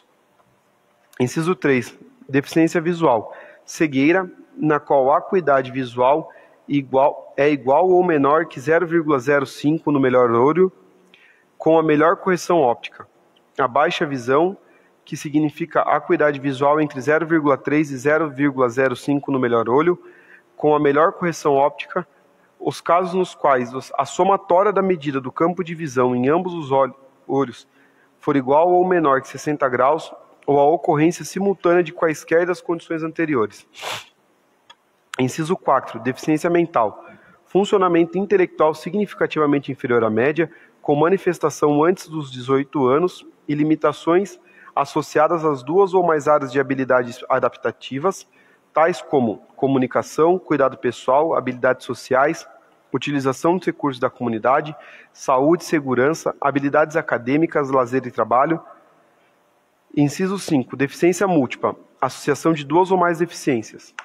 Inciso 3. Deficiência visual. Cegueira, na qual a acuidade visual é igual ou menor que 0,05 no melhor olho, com a melhor correção óptica. A baixa visão, que significa acuidade visual entre 0,3 e 0,05 no melhor olho, com a melhor correção óptica. Os casos nos quais a somatória da medida do campo de visão em ambos os olhos for igual ou menor que 60 graus, ou a ocorrência simultânea de quaisquer das condições anteriores. Inciso 4. Deficiência mental. Funcionamento intelectual significativamente inferior à média, com manifestação antes dos 18 anos e limitações associadas às 2 ou mais áreas de habilidades adaptativas, tais como comunicação, cuidado pessoal, habilidades sociais, utilização dos recursos da comunidade, saúde, segurança, habilidades acadêmicas, lazer e trabalho. Inciso 5. Deficiência múltipla. Associação de 2 ou mais deficiências.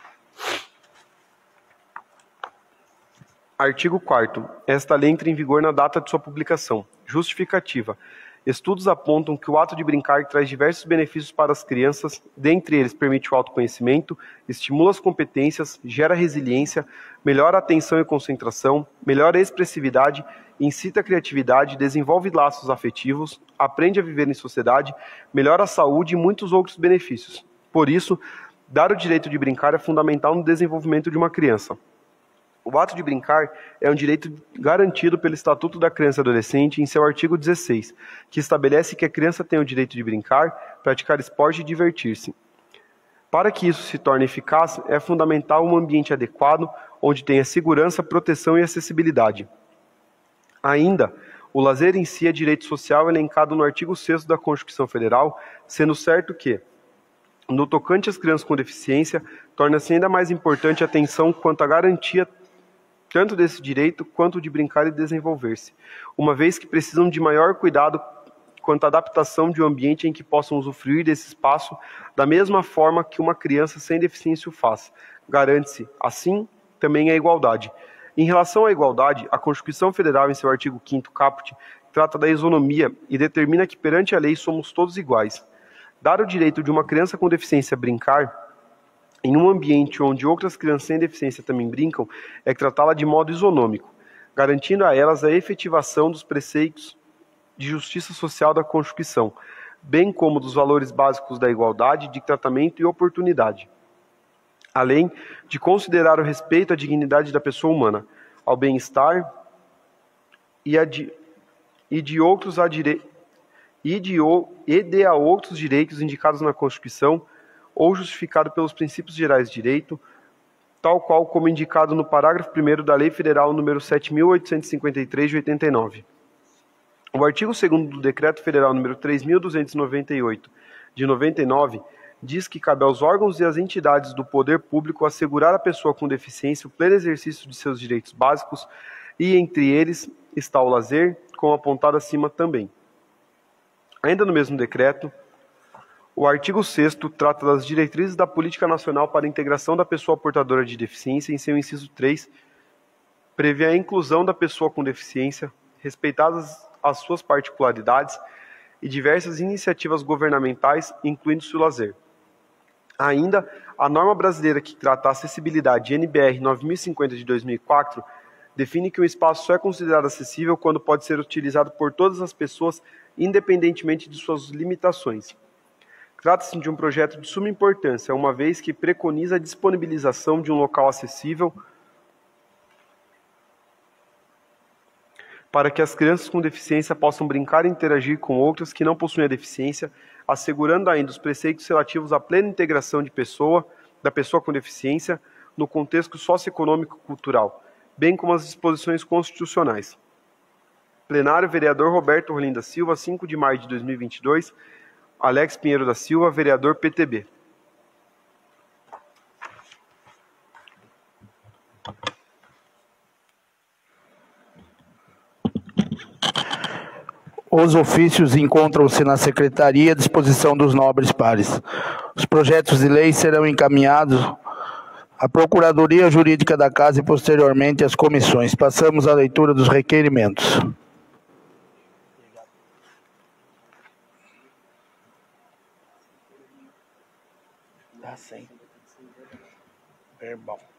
Artigo 4º. Esta lei entra em vigor na data de sua publicação. Justificativa. Estudos apontam que o ato de brincar traz diversos benefícios para as crianças, dentre eles permite o autoconhecimento, estimula as competências, gera resiliência, melhora a atenção e concentração, melhora a expressividade, incita a criatividade, desenvolve laços afetivos, aprende a viver em sociedade, melhora a saúde e muitos outros benefícios. Por isso, dar o direito de brincar é fundamental no desenvolvimento de uma criança. O ato de brincar é um direito garantido pelo Estatuto da Criança e do Adolescente em seu artigo 16, que estabelece que a criança tem o direito de brincar, praticar esporte e divertir-se. Para que isso se torne eficaz, é fundamental um ambiente adequado, onde tenha segurança, proteção e acessibilidade. Ainda, o lazer em si é direito social elencado no artigo 6º da Constituição Federal, sendo certo que, no tocante às crianças com deficiência, torna-se ainda mais importante a atenção quanto à garantia tanto desse direito quanto de brincar e desenvolver-se, uma vez que precisam de maior cuidado quanto à adaptação de um ambiente em que possam usufruir desse espaço da mesma forma que uma criança sem deficiência o faz. Garante-se, assim, também a igualdade. Em relação à igualdade, a Constituição Federal, em seu artigo 5º caput, trata da isonomia e determina que perante a lei somos todos iguais. Dar o direito de uma criança com deficiência brincar em um ambiente onde outras crianças sem deficiência também brincam é tratá-la de modo isonômico, garantindo a elas a efetivação dos preceitos de justiça social da Constituição, bem como dos valores básicos da igualdade, de tratamento e oportunidade, além de considerar o respeito à dignidade da pessoa humana, ao bem-estar e de a outros direitos indicados na Constituição ou justificado pelos princípios gerais de direito, tal qual como indicado no parágrafo 1º da Lei Federal nº 7.853 de 89. O artigo 2º do Decreto Federal nº 3.298 de 99 diz que cabe aos órgãos e às entidades do poder público assegurar à pessoa com deficiência o pleno exercício de seus direitos básicos e entre eles está o lazer, como apontado acima também. Ainda no mesmo decreto, o artigo 6º trata das diretrizes da Política Nacional para a Integração da Pessoa Portadora de Deficiência. Em seu inciso 3, prevê a inclusão da pessoa com deficiência, respeitadas as suas particularidades e diversas iniciativas governamentais, incluindo-se o lazer. Ainda, a norma brasileira que trata a acessibilidade, NBR 9050 de 2004, define que um espaço só é considerado acessível quando pode ser utilizado por todas as pessoas, independentemente de suas limitações. Trata-se de um projeto de suma importância, uma vez que preconiza a disponibilização de um local acessível para que as crianças com deficiência possam brincar e interagir com outras que não possuem a deficiência, assegurando ainda os preceitos relativos à plena integração da pessoa com deficiência no contexto socioeconômico e cultural, bem como as disposições constitucionais. Plenário, vereador Roberto Rolim da Silva, 5 de maio de 2022, Alex Pinheiro da Silva, vereador PTB. Os ofícios encontram-se na Secretaria à disposição dos nobres pares. Os projetos de lei serão encaminhados à Procuradoria Jurídica da Casa e posteriormente às comissões. Passamos à leitura dos requerimentos. Dá 100. Verbal.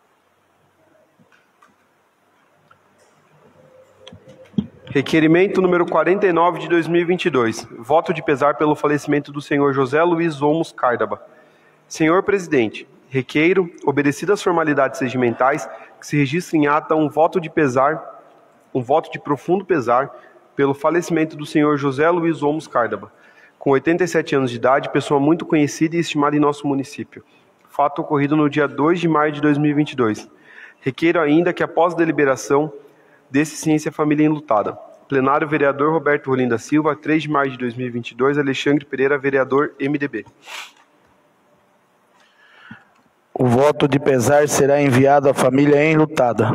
Requerimento número 49 de 2022. Voto de pesar pelo falecimento do senhor José Luiz Olmos Cárdaba. Senhor presidente, requeiro, obedecidas as formalidades regimentais, que se registre em ata um voto de profundo pesar pelo falecimento do senhor José Luiz Olmos Cárdaba, com 87 anos de idade, pessoa muito conhecida e estimada em nosso município. Fato ocorrido no dia 2 de maio de 2022. Requeiro ainda que, após deliberação, desse ciência família enlutada. Plenário, vereador Roberto Rolim da Silva, 3 de maio de 2022, Alexandre Pereira, vereador MDB. O voto de pesar será enviado à família enlutada.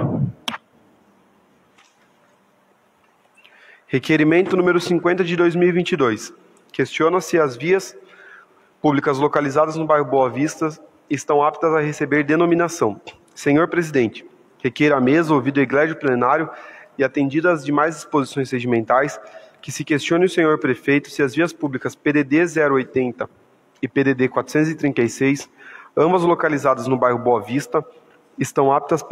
Requerimento número 50 de 2022. Questiona-se as vias públicas localizadas no bairro Boa Vista estão aptas a receber denominação. Senhor presidente, requeiro à mesa, ouvido o eglégio plenário e atendidas as demais disposições regimentais, que se questione o senhor prefeito se as vias públicas PDD 080 e PDD 436, ambas localizadas no bairro Boa Vista, estão aptas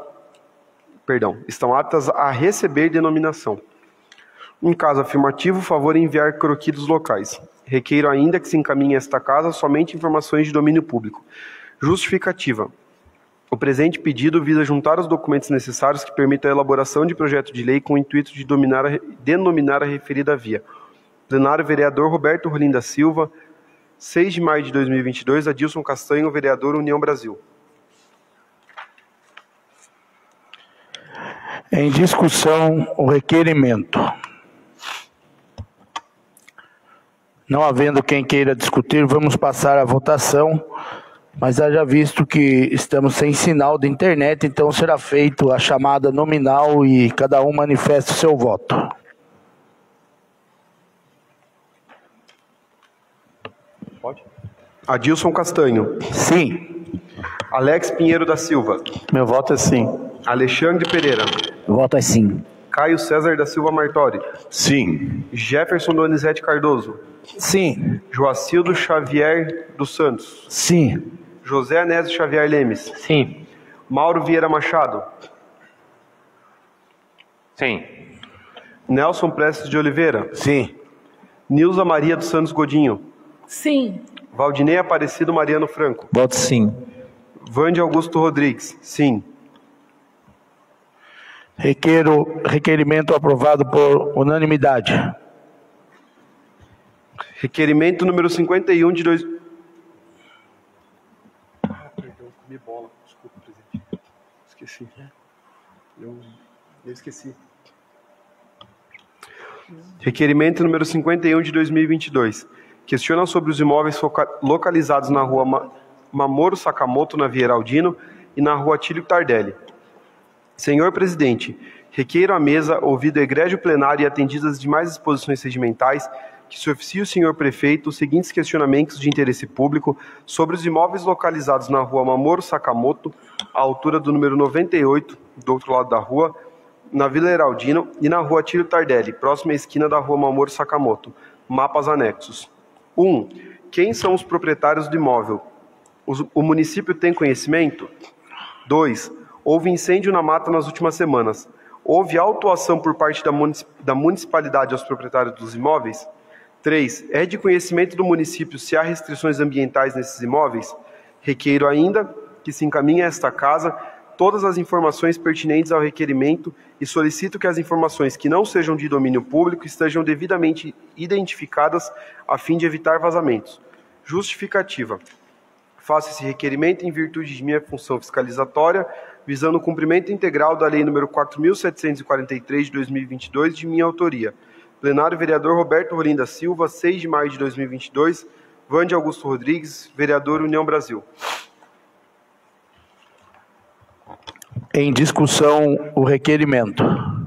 a receber denominação. Em caso afirmativo, favor em enviar croquis dos locais. Requeiro ainda que se encaminhe a esta casa somente informações de domínio público. Justificativa. O presente pedido visa juntar os documentos necessários que permitam a elaboração de projeto de lei com o intuito de denominar a referida via. Plenário, vereador Roberto Rolim da Silva, 6 de maio de 2022, Adilson Castanho, vereador União Brasil. Em discussão, o requerimento. Não havendo quem queira discutir, vamos passar à votação, mas haja visto que estamos sem sinal de internet, então será feita a chamada nominal e cada um manifesta o seu voto. Adilson Castanho. Sim. Alex Pinheiro da Silva. Meu voto é sim. Alexandre Pereira. O voto é sim. Caio César da Silva Martori. Sim. Jefferson Donizete Cardoso. Sim. Joacildo Xavier dos Santos. Sim. José Anésio Xavier Lemes. Sim. Mauro Vieira Machado. Sim. Nelson Prestes de Oliveira. Sim. Nilza Maria dos Santos Godinho. Sim. Valdinei Aparecido Mariano Franco. Voto sim. Vande Augusto Rodrigues. Sim. Requerimento aprovado por unanimidade. Requerimento número 51 de dois... Perdão, comi bola. Desculpa, presidente. Esqueci. Eu esqueci. Requerimento número 51 de 2022. Questiona sobre os imóveis localizados na rua Mamoru Sakamoto, na Vieira Aldino, e na rua Atílio Tardelli. Senhor presidente, requeiro à mesa, ouvido o egrégio plenário e atendidas as demais disposições regimentais, que se oficie o senhor prefeito os seguintes questionamentos de interesse público sobre os imóveis localizados na rua Mamoru Sakamoto, à altura do número 98, do outro lado da rua, na Vila Heraldino, e na rua Atílio Tardelli, próxima à esquina da rua Mamoru Sakamoto. Mapas anexos. 1. Quem são os proprietários do imóvel? O município tem conhecimento? 2. Houve incêndio na mata nas últimas semanas. Houve autuação por parte da municipalidade aos proprietários dos imóveis? 3. É de conhecimento do município se há restrições ambientais nesses imóveis? Requeiro ainda que se encaminhe a esta casa todas as informações pertinentes ao requerimento e solicito que as informações que não sejam de domínio público estejam devidamente identificadas a fim de evitar vazamentos. Justificativa. Faço esse requerimento em virtude de minha função fiscalizatória, visando o cumprimento integral da Lei nº 4.743 de 2022, de minha autoria. Plenário vereador Roberto Rolim da Silva, 6 de maio de 2022. Vande Augusto Rodrigues, vereador União Brasil. Em discussão, o requerimento.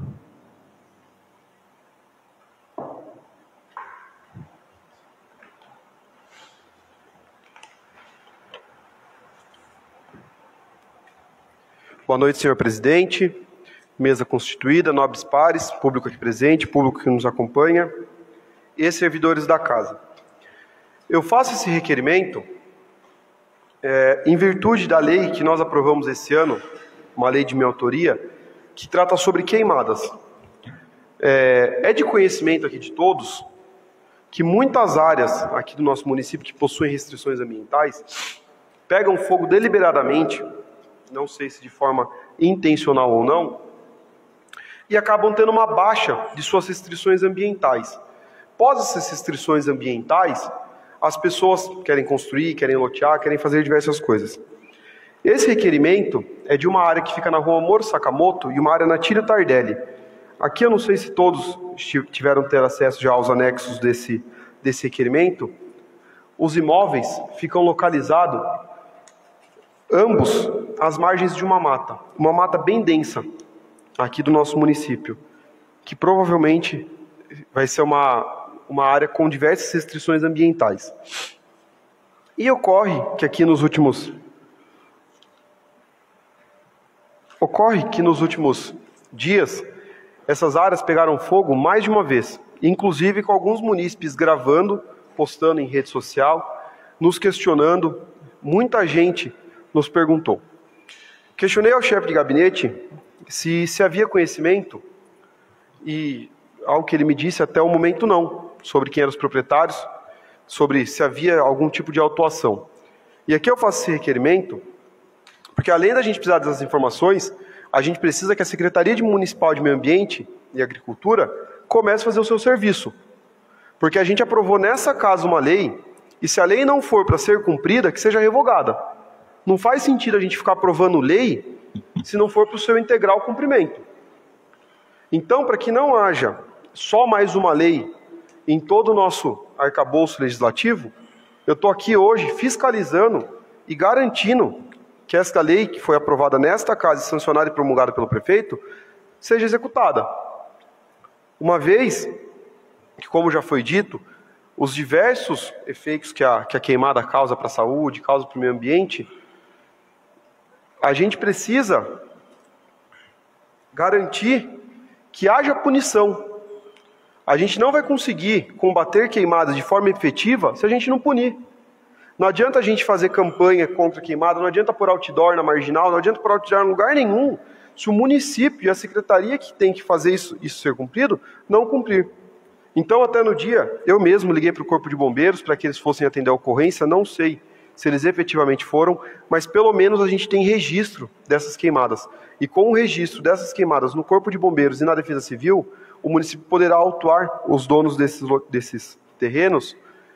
Boa noite, senhor presidente, mesa constituída, nobres pares, público aqui presente, público que nos acompanha e servidores da casa. Eu faço esse requerimento em virtude da lei que nós aprovamos esse ano, uma lei de minha autoria, que trata sobre queimadas. É de conhecimento aqui de todos que muitas áreas aqui do nosso município que possuem restrições ambientais pegam fogo deliberadamente, não sei se de forma intencional ou não, e acabam tendo uma baixa de suas restrições ambientais. Após essas restrições ambientais, as pessoas querem construir, querem lotear, querem fazer diversas coisas. Esse requerimento é de uma área que fica na rua Mamoru Sakamoto e uma área na Atílio Tardelli. Aqui eu não sei se todos tiveram ter acesso já aos anexos desse requerimento. Os imóveis ficam localizados, ambos, às margens de uma mata bem densa, aqui do nosso município, que provavelmente vai ser uma área com diversas restrições ambientais. E ocorre que nos últimos dias, essas áreas pegaram fogo mais de uma vez, inclusive com alguns munícipes gravando, postando em rede social, nos questionando. Muita gente nos perguntou. Questionei ao chefe de gabinete se havia conhecimento, e ao que ele me disse, até o momento não, sobre quem eram os proprietários, sobre se havia algum tipo de autuação. E aqui eu faço esse requerimento, porque além da gente precisar dessas informações, a gente precisa que a Secretaria Municipal de Meio Ambiente e Agricultura comece a fazer o seu serviço. Porque a gente aprovou nessa casa uma lei, e se a lei não for para ser cumprida, que seja revogada. Não faz sentido a gente ficar aprovando lei se não for para o seu integral cumprimento. Então, para que não haja só mais uma lei em todo o nosso arcabouço legislativo, eu estou aqui hoje fiscalizando e garantindo que esta lei, que foi aprovada nesta casa, sancionada e promulgada pelo prefeito, seja executada. Uma vez que, como já foi dito, os diversos efeitos que a queimada causa para a saúde, causa para o meio ambiente, a gente precisa garantir que haja punição. A gente não vai conseguir combater queimadas de forma efetiva se a gente não punir. Não adianta a gente fazer campanha contra queimada, não adianta pôr outdoor na marginal, não adianta pôr outdoor em lugar nenhum, se o município e a secretaria que tem que fazer isso ser cumprido, não cumprir. Então, até no dia, eu mesmo liguei para o Corpo de Bombeiros para que eles fossem atender a ocorrência, não sei se eles efetivamente foram, mas pelo menos a gente tem registro dessas queimadas. E com o registro dessas queimadas no Corpo de Bombeiros e na Defesa Civil, o município poderá autuar os donos desses terrenos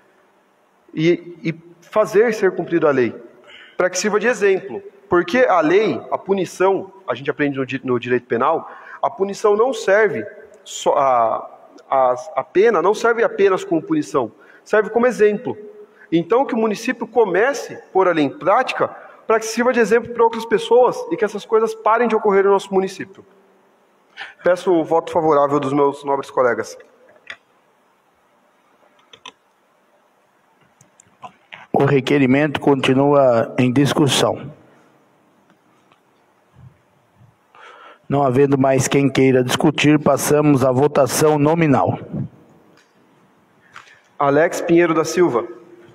e fazer ser cumprida a lei, para que sirva de exemplo. Porque a lei, a punição, a gente aprende no direito penal, a punição não serve, a pena não serve apenas como punição, serve como exemplo. Então que o município comece a pôr a lei em prática para que sirva de exemplo para outras pessoas e que essas coisas parem de ocorrer no nosso município. Peço o voto favorável dos meus nobres colegas. O requerimento continua em discussão. Não havendo mais quem queira discutir, passamos à votação nominal. Alex Pinheiro da Silva.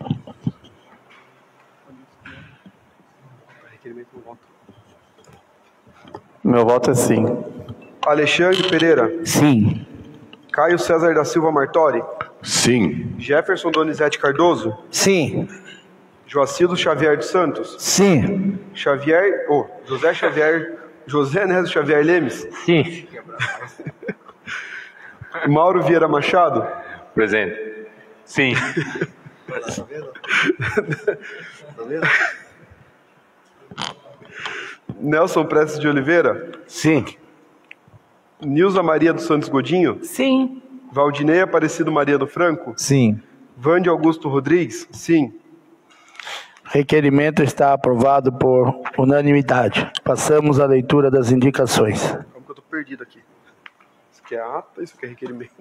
Meu voto é sim. Alexandre Pereira. Sim. Caio César da Silva Martori. Sim. Jefferson Donizete Cardoso. Sim. Joacildo Xavier dos Santos. Sim. José Nézio Xavier Lemes. Sim. Mauro Vieira Machado. Presente. Sim. Nelson Prestes de Oliveira. Sim. Nilza Maria dos Santos Godinho. Sim. Valdinei Aparecido Maria do Franco. Sim. Vande Augusto Rodrigues. Sim. Requerimento está aprovado por unanimidade. Passamos à leitura das indicações. Calma que eu estou perdido aqui. Isso aqui é ata, isso aqui é requerimento.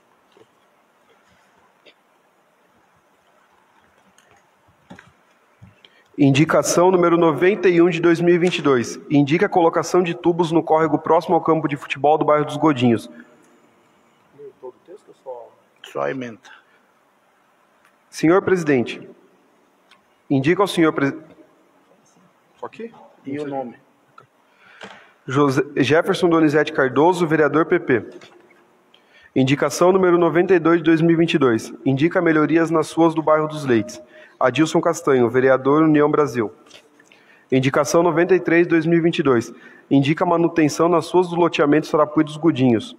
Indicação número 91 de 2022. Indica a colocação de tubos no córrego próximo ao campo de futebol do bairro dos Godinhos. Todo o texto ou Só emenda. Senhor presidente, indica ao senhor presidente... Só aqui? E o nome? Jefferson Donizete Cardoso, vereador PP. Indicação número 92 de 2022. Indica melhorias nas ruas do bairro dos Leites. Adilson Castanho, vereador União Brasil. Indicação 93 de 2022. Indica manutenção nas ruas do loteamento Sarapuí dos Godinhos.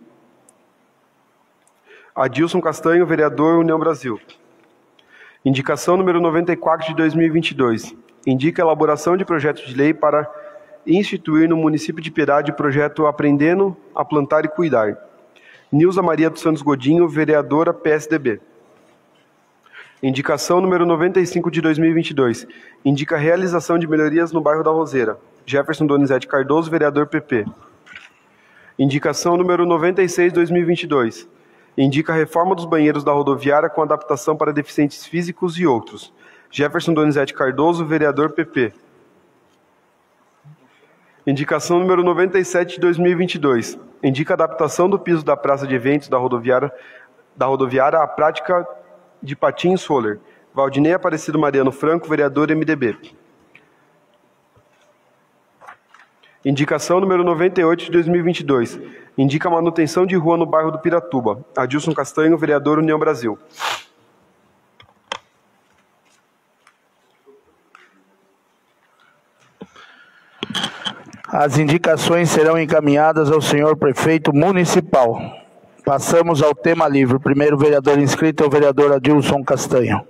Adilson Castanho, vereador União Brasil. Indicação número 94 de 2022. Indica a elaboração de projeto de lei para instituir no município de Piedade o projeto Aprendendo a Plantar e Cuidar. Nilza Maria dos Santos Godinho, vereadora PSDB. Indicação número 95 de 2022. Indica a realização de melhorias no bairro da Roseira. Jefferson Donizete Cardoso, vereador PP. Indicação número 96 de 2022. Indica a reforma dos banheiros da rodoviária com adaptação para deficientes físicos e outros. Jefferson Donizete Cardoso, vereador PP. Indicação número 97 de 2022. Indica a adaptação do piso da praça de eventos da rodoviária à prática de patins roller. Valdinei Aparecido Mariano Franco, vereador MDB. Indicação número 98 de 2022. Indica a manutenção de rua no bairro do Piratuba. Adilson Castanho, vereador União Brasil. As indicações serão encaminhadas ao senhor prefeito municipal. Passamos ao tema livre. O primeiro vereador inscrito é o vereador Adilson Castanho.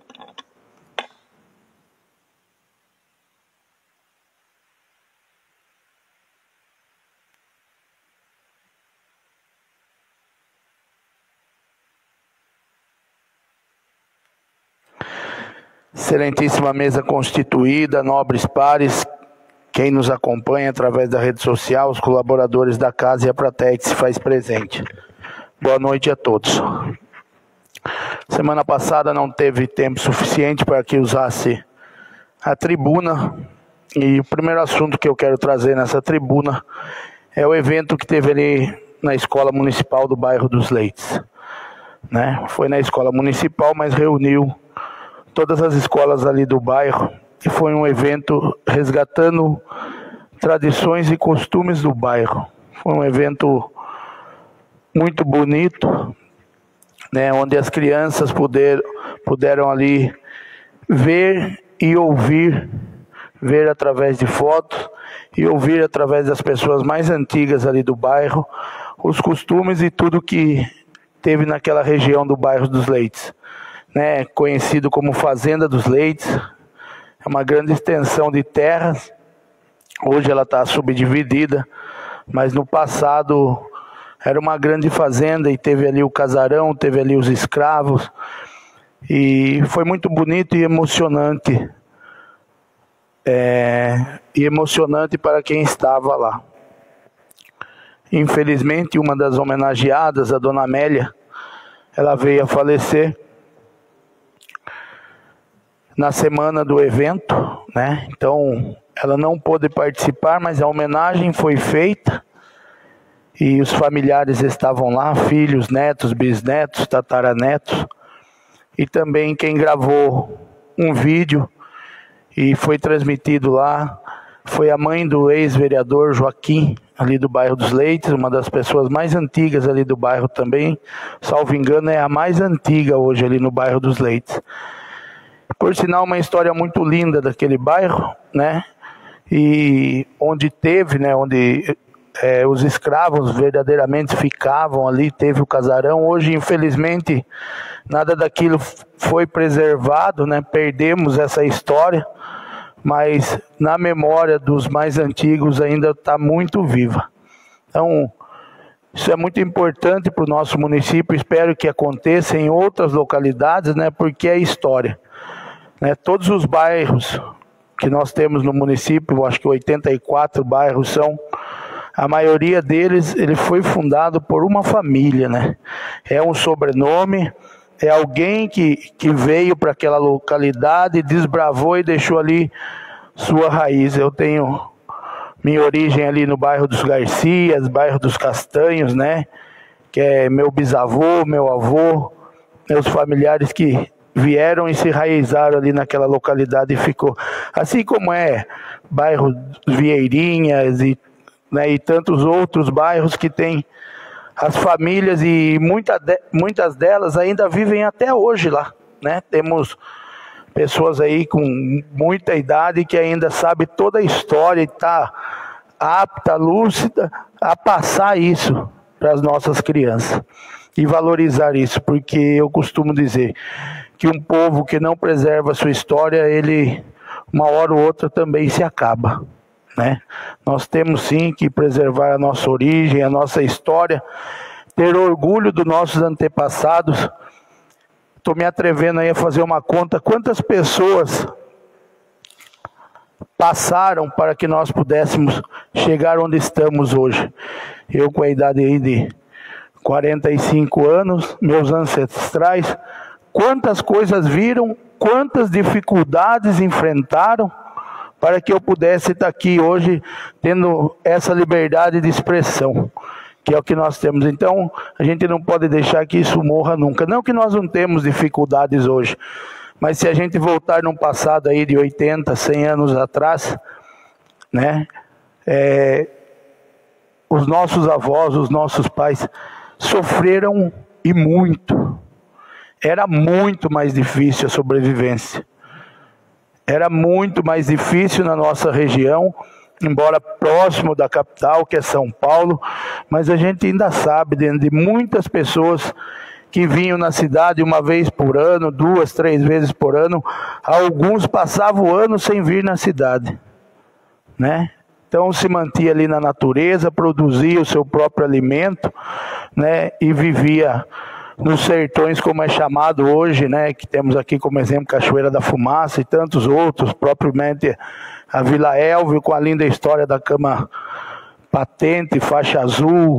Excelentíssima mesa constituída, nobres pares, quem nos acompanha através da rede social, os colaboradores da casa e a plateia que se faz presente. Boa noite a todos. Semana passada não teve tempo suficiente para que usasse a tribuna. E o primeiro assunto que eu quero trazer nessa tribuna é o evento que teve ali na Escola Municipal do bairro dos Leites. Né? Foi na Escola Municipal, mas reuniu todas as escolas ali do bairro. E foi um evento resgatando tradições e costumes do bairro. Foi um evento muito bonito, né? Onde as crianças puderam ali ver e ouvir, ver através de fotos e ouvir através das pessoas mais antigas ali do bairro, os costumes e tudo que teve naquela região do bairro dos Leites, né? Conhecido como Fazenda dos Leites. É uma grande extensão de terras. Hoje ela está subdividida, mas no passado era uma grande fazenda e teve ali o casarão, teve ali os escravos. E foi muito bonito e emocionante. E emocionante para quem estava lá. Infelizmente, uma das homenageadas, a Dona Amélia, ela veio a falecer na semana do evento, né? Então, ela não pôde participar, mas a homenagem foi feita e os familiares estavam lá, filhos, netos, bisnetos, tataranetos, e também quem gravou um vídeo e foi transmitido lá foi a mãe do ex-vereador Joaquim, ali do bairro dos Leites, uma das pessoas mais antigas ali do bairro também, salvo engano é a mais antiga hoje ali no bairro dos Leites. Por sinal, uma história muito linda daquele bairro, né? E onde teve, né? Onde os escravos verdadeiramente ficavam ali, teve o casarão. Hoje, infelizmente, nada daquilo foi preservado, né? Perdemos essa história, mas na memória dos mais antigos ainda está muito viva. Então, isso é muito importante para o nosso município. Espero que aconteça em outras localidades, né? Porque é história. Todos os bairros que nós temos no município, acho que 84 bairros são, a maioria deles ele foi fundado por uma família, né? É um sobrenome, é alguém que veio para aquela localidade, desbravou e deixou ali sua raiz. Eu tenho minha origem ali no bairro dos Garcias, bairro dos Castanhos, né? Que é meu bisavô, meu avô, meus familiares que vieram e se raizaram ali naquela localidade e ficou. Assim como é bairro Vieirinhas e tantos outros bairros que tem as famílias e muitas delas ainda vivem até hoje lá, né? Temos pessoas aí com muita idade que ainda sabe toda a história e está apta, lúcida a passar isso para as nossas crianças e valorizar isso, porque eu costumo dizer que um povo que não preserva a sua história, ele uma hora ou outra também se acaba, né? Nós temos sim que preservar a nossa origem, a nossa história, ter orgulho dos nossos antepassados. Estou me atrevendo aí a fazer uma conta, quantas pessoas passaram para que nós pudéssemos chegar onde estamos hoje. Eu com a idade aí de 45 anos, meus ancestrais, quantas coisas viram, quantas dificuldades enfrentaram para que eu pudesse estar aqui hoje tendo essa liberdade de expressão, que é o que nós temos. Então, a gente não pode deixar que isso morra nunca. Não que nós não temos dificuldades hoje, mas se a gente voltar num passado aí de 80, 100 anos atrás, né, os nossos avós, os nossos pais sofreram e muito. Era muito mais difícil a sobrevivência. Era muito mais difícil na nossa região, embora próximo da capital, que é São Paulo, mas a gente ainda sabe de muitas pessoas que vinham na cidade uma vez por ano, 2, 3 vezes por ano. Alguns passavam o ano sem vir na cidade, né? Então se mantia ali na natureza, produzia o seu próprio alimento, né? E vivia nos sertões, como é chamado hoje, né? Que temos aqui como exemplo Cachoeira da Fumaça e tantos outros, propriamente a Vila Elvio, com a linda história da cama patente, faixa azul,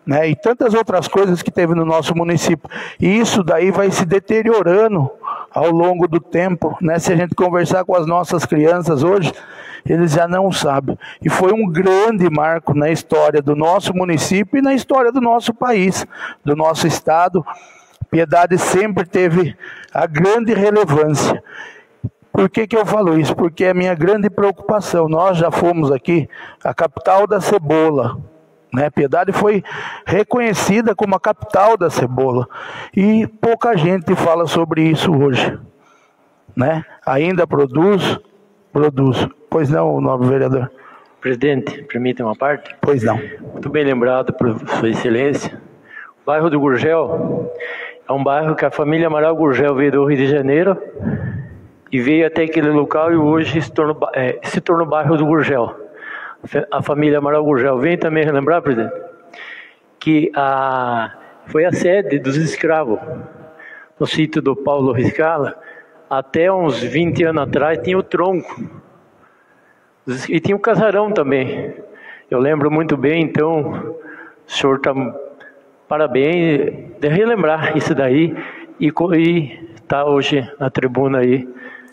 né? E tantas outras coisas que teve no nosso município. E isso daí vai se deteriorando ao longo do tempo, né? Se a gente conversar com as nossas crianças hoje, eles já não sabem. E foi um grande marco na história do nosso município e na história do nosso país, do nosso estado. Piedade sempre teve a grande relevância. Por que eu falo isso? Porque é a minha grande preocupação. Nós já fomos aqui a capital da cebola, né? Piedade foi reconhecida como a capital da cebola. E pouca gente fala sobre isso hoje, né? Ainda produz. Pois não, nobre vereador? Presidente, permite uma parte? Pois não. Muito bem lembrado por Sua Excelência. O bairro do Gurgel é um bairro que a família Amaral Gurgel veio do Rio de Janeiro e veio até aquele local e hoje se tornou o bairro do Gurgel. A família Amaral Gurgel vem também relembrar, presidente, que foi a sede dos escravos no sítio do Paulo Riscala. Até uns 20 anos atrás tinha o tronco e tinha o casarão também. Eu lembro muito bem, então o senhor está parabéns de relembrar isso daí e está hoje na tribuna aí.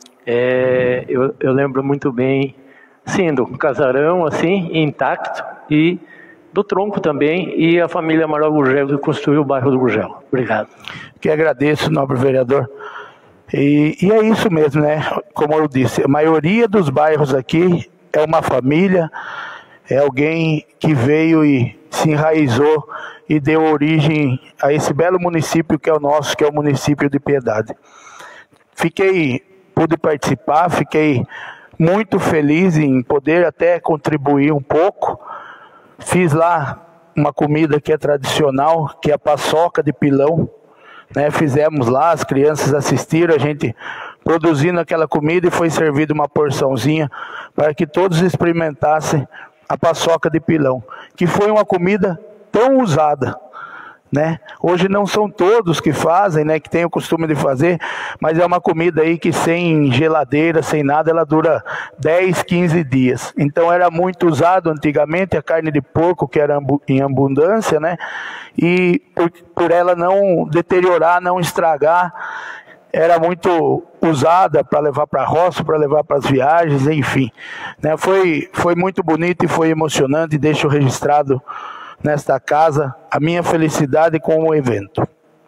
Eu lembro muito bem, sim, do casarão assim, intacto, e do tronco também, e a família Amaral Gurgel que construiu o bairro do Gurgel. Obrigado. Que agradeço, nobre vereador. E é isso mesmo, né? Como eu disse, a maioria dos bairros aqui é uma família, é alguém que veio e se enraizou e deu origem a esse belo município que é o nosso, que é o município de Piedade. Pude participar, fiquei muito feliz em poder até contribuir um pouco. Fiz lá uma comida que é tradicional, que é a paçoca de pilão, né? Fizemos lá, as crianças assistiram, a gente produzindo aquela comida e foi servida uma porçãozinha para que todos experimentassem a paçoca de pilão, que foi uma comida tão usada, né? Hoje não são todos que fazem, né, que tem o costume de fazer, mas é uma comida aí que sem geladeira, sem nada, ela dura 10, 15 dias. Então era muito usado antigamente a carne de porco, que era em abundância, né? E por ela não deteriorar, não estragar, era muito usada para levar para a roça, para levar para as viagens, enfim, né? Foi muito bonito e foi emocionante, e deixo registrado nesta casa a minha felicidade com o evento.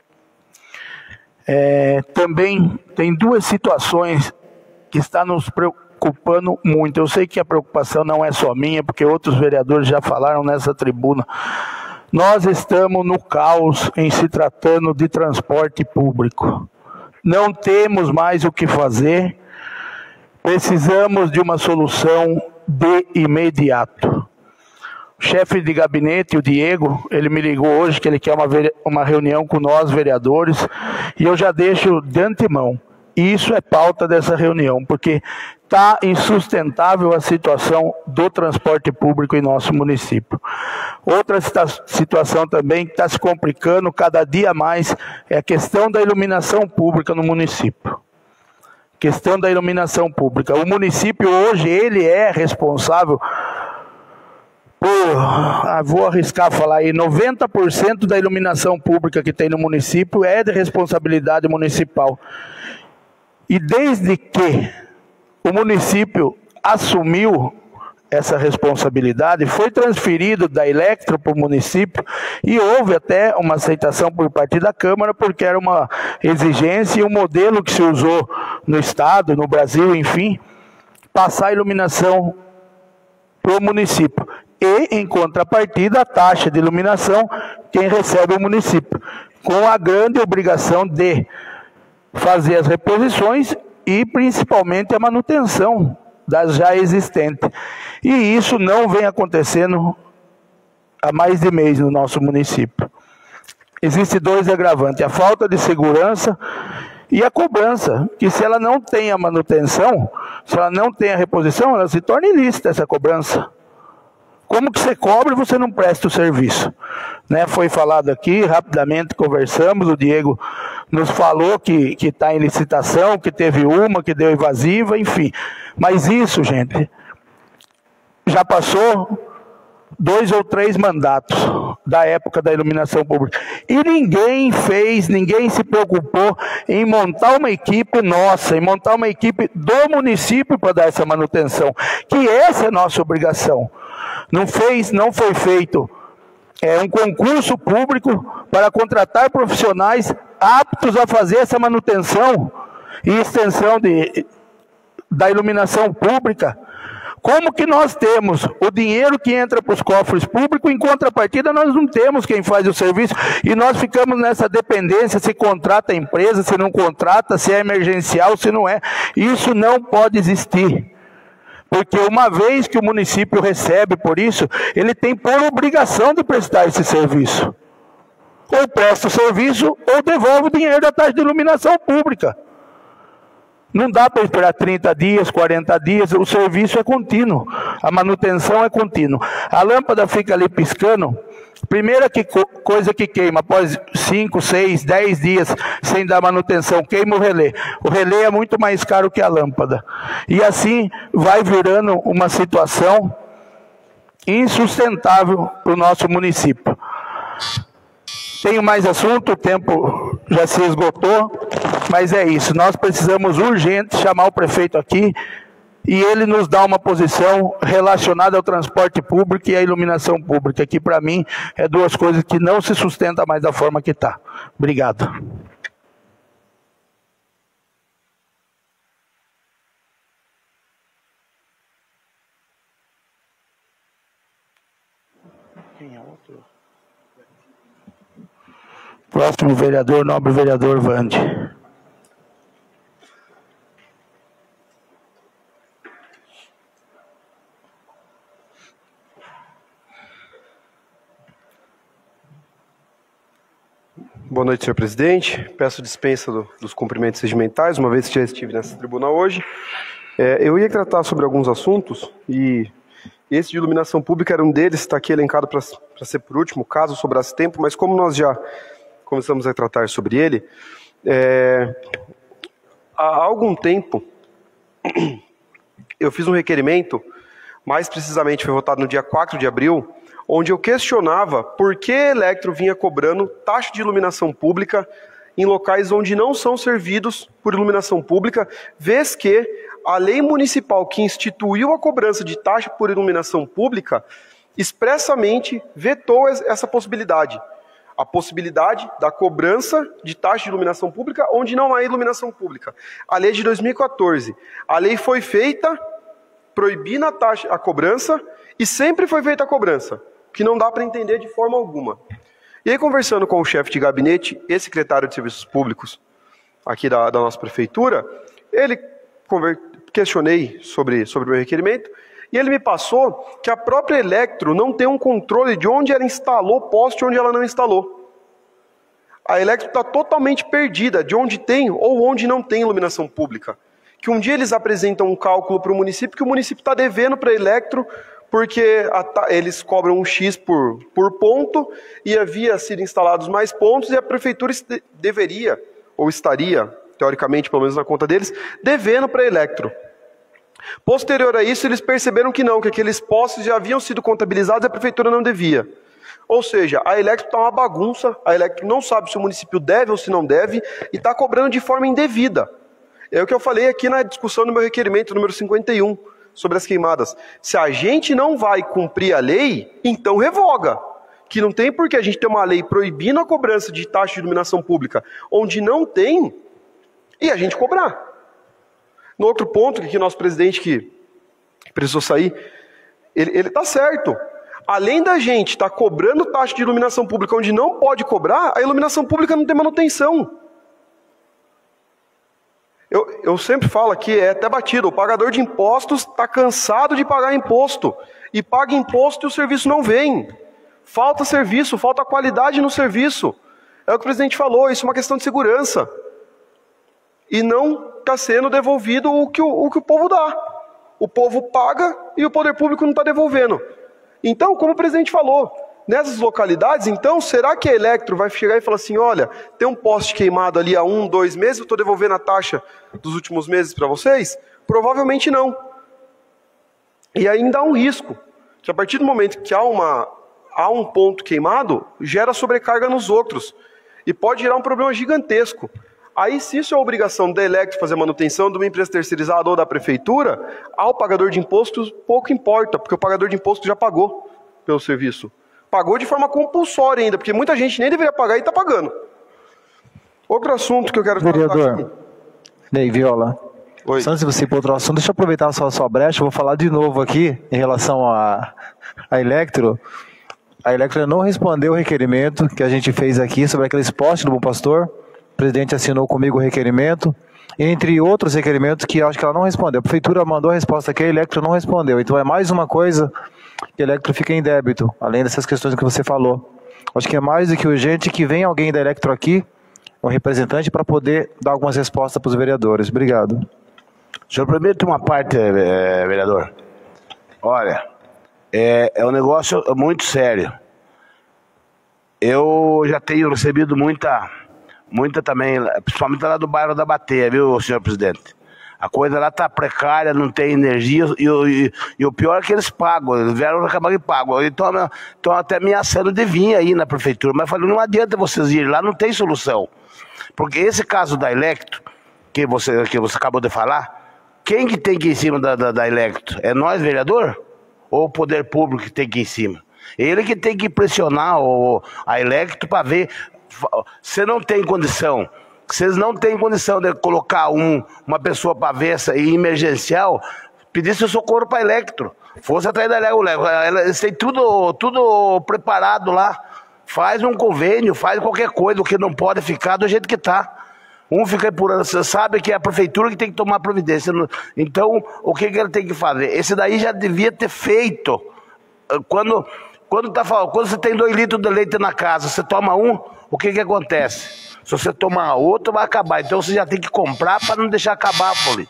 Também tem duas situações que estão nos preocupando muito. Eu sei que a preocupação não é só minha, porque outros vereadores já falaram nessa tribuna. Nós estamos no caos em se tratando de transporte público. Não temos mais o que fazer. Precisamos de uma solução de imediato. O chefe de gabinete, o Diego, ele me ligou hoje que ele quer uma reunião com nós, vereadores, e eu já deixo de antemão. Isso é pauta dessa reunião, porque está insustentável a situação do transporte público em nosso município. Outra situação também que está se complicando cada dia mais é a questão da iluminação pública no município. Questão da iluminação pública. O município hoje, ele é responsável vou arriscar falar aí, 90% da iluminação pública que tem no município é de responsabilidade municipal. E desde que o município assumiu essa responsabilidade, foi transferido da Electro para o município e houve até uma aceitação por parte da Câmara, porque era uma exigência e um modelo que se usou no Estado, no Brasil, enfim, passar a iluminação para o município. E, em contrapartida, a taxa de iluminação, quem recebe é o município, com a grande obrigação de fazer as reposições e, principalmente, a manutenção das já existentes. E isso não vem acontecendo há mais de mês no nosso município. Existem dois agravantes, a falta de segurança e a cobrança, que se ela não tem a manutenção, se ela não tem a reposição, ela se torna ilícita essa cobrança. Como que você cobra e você não presta o serviço? Né? Foi falado aqui, rapidamente conversamos, o Diego nos falou que está em licitação, que teve uma, que deu evasiva, enfim. Mas isso, gente, já passou, 2 ou 3 mandatos da época da iluminação pública. E ninguém se preocupou em montar uma equipe nossa, em montar uma equipe do município para dar essa manutenção, que essa é a nossa obrigação. Não foi feito um concurso público para contratar profissionais aptos a fazer essa manutenção e extensão da iluminação pública. Como que nós temos o dinheiro que entra para os cofres públicos, em contrapartida nós não temos quem faz o serviço, e nós ficamos nessa dependência, se contrata a empresa, se não contrata, se é emergencial, se não é. Isso não pode existir. Porque uma vez que o município recebe por isso, ele tem por obrigação de prestar esse serviço. Ou presta o serviço, ou devolve o dinheiro da taxa de iluminação pública. Não dá para esperar 30 dias, 40 dias, o serviço é contínuo, a manutenção é contínua. A lâmpada fica ali piscando, primeira coisa que queima, após 5, 6, 10 dias sem dar manutenção, queima o relé. O relé é muito mais caro que a lâmpada. E assim vai virando uma situação insustentável para o nosso município. Tenho mais assunto, o tempo já se esgotou, mas é isso. Nós precisamos urgente chamar o prefeito aqui e ele nos dá uma posição relacionada ao transporte público e à iluminação pública, que para mim é duas coisas que não se sustentam mais da forma que está. Obrigado. Quem é outro? Próximo vereador, nobre vereador Vande. Boa noite, senhor presidente. Peço dispensa dos cumprimentos regimentais, uma vez que já estive nessa tribuna hoje. Eu ia tratar sobre alguns assuntos, e esse de iluminação pública era um deles, está aqui elencado para ser por último, caso sobrasse tempo, mas como nós já começamos a tratar sobre ele, há algum tempo eu fiz um requerimento, mais precisamente foi votado no dia 4 de abril, onde eu questionava por que a Elektro vinha cobrando taxa de iluminação pública em locais onde não são servidos por iluminação pública, vez que a lei municipal que instituiu a cobrança de taxa por iluminação pública expressamente vetou essa possibilidade. A possibilidade da cobrança de taxa de iluminação pública onde não há iluminação pública. A lei de 2014. A lei foi feita proibindo a cobrança e sempre foi feita a cobrança, que não dá para entender de forma alguma. E aí, conversando com o chefe de gabinete e secretário de Serviços Públicos aqui da nossa prefeitura, questionei sobre o meu requerimento, e ele me passou que a própria Elektro não tem um controle de onde ela instalou poste e onde ela não instalou. A Elektro está totalmente perdida de onde tem ou onde não tem iluminação pública. Que um dia eles apresentam um cálculo para o município que o município está devendo para a Elektro, porque eles cobram um X por ponto e havia sido instalados mais pontos e a prefeitura deveria, ou estaria, teoricamente, pelo menos na conta deles, devendo para a Elektro. Posterior a isso, eles perceberam que não, que aqueles postes já haviam sido contabilizados e a prefeitura não devia. Ou seja, a Elektro está uma bagunça, a Elektro não sabe se o município deve ou se não deve e está cobrando de forma indevida. É o que eu falei aqui na discussão do meu requerimento número 51, sobre as queimadas. Se a gente não vai cumprir a lei, então revoga. Que não tem por que a gente ter uma lei proibindo a cobrança de taxa de iluminação pública, onde não tem, e a gente cobrar. No outro ponto, que nosso presidente que precisou sair, ele está certo. Além da gente estar cobrando taxa de iluminação pública onde não pode cobrar, a iluminação pública não tem manutenção. Eu sempre falo aqui, é até batido, o pagador de impostos está cansado de pagar imposto. E paga imposto e o serviço não vem. Falta serviço, falta qualidade no serviço. É o que o presidente falou, isso é uma questão de segurança. E não está sendo devolvido o que o povo dá. O povo paga e o poder público não está devolvendo. Então, como o presidente falou, nessas localidades, então, será que a Elektro vai chegar e falar assim, olha, tem um poste queimado ali há 1, 2 meses, eu estou devolvendo a taxa dos últimos meses para vocês? Provavelmente não. E ainda há um risco que a partir do momento que há um ponto queimado, gera sobrecarga nos outros. E pode gerar um problema gigantesco. Aí, se isso é obrigação da Electro fazer manutenção, de uma empresa terceirizada ou da prefeitura, ao pagador de impostos pouco importa, porque o pagador de imposto já pagou pelo serviço. Pagou de forma compulsória ainda, porque muita gente nem deveria pagar e está pagando. Outro assunto que eu quero tratar aqui. Vereador, Ney Viola. Oi. Antes de você ir para outro assunto, deixa eu aproveitar a sua brecha, eu vou falar de novo aqui em relação à Electro. A Electro não respondeu o requerimento que a gente fez aqui sobre aqueles postes do Bom Pastor. O presidente assinou comigo o requerimento, entre outros requerimentos que eu acho que ela não respondeu. A prefeitura mandou a resposta aqui, a Electro não respondeu. Então é mais uma coisa que a Electro fica em débito, além dessas questões que você falou. Acho que é mais do que urgente que venha alguém da Electro aqui, um representante, para poder dar algumas respostas para os vereadores. Obrigado. O senhor permite uma parte, vereador? Olha, é um negócio muito sério. Eu já tenho recebido muita também, principalmente lá do bairro da Bateia, viu, senhor presidente? A coisa lá tá precária, não tem energia, e o pior é que eles pagam, eles vieram reclamar que pagam. Então até ameaçando de vir aí na prefeitura, mas eu falei, não adianta vocês irem lá, não tem solução. Porque esse caso da Electro, que você acabou de falar, quem que tem que ir em cima da Electro? É nós, vereador? Ou o poder público que tem que ir em cima? Ele que tem que pressionar a Electro para ver. Você não tem condição, vocês não têm condição de colocar uma pessoa para ver essa emergencial, pedisse socorro para a Electro, fosse atrás da Electro, eles têm tudo preparado lá, faz um convênio, faz qualquer coisa, o que não pode ficar do jeito que está. Fica empurrando, você sabe que é a prefeitura que tem que tomar providência. Então, o que ele tem que fazer? Esse daí já devia ter feito. Quando você tem 2 litros de leite na casa, você toma o que acontece? Se você tomar outro, vai acabar. Então você já tem que comprar para não deixar acabar, Paulinho.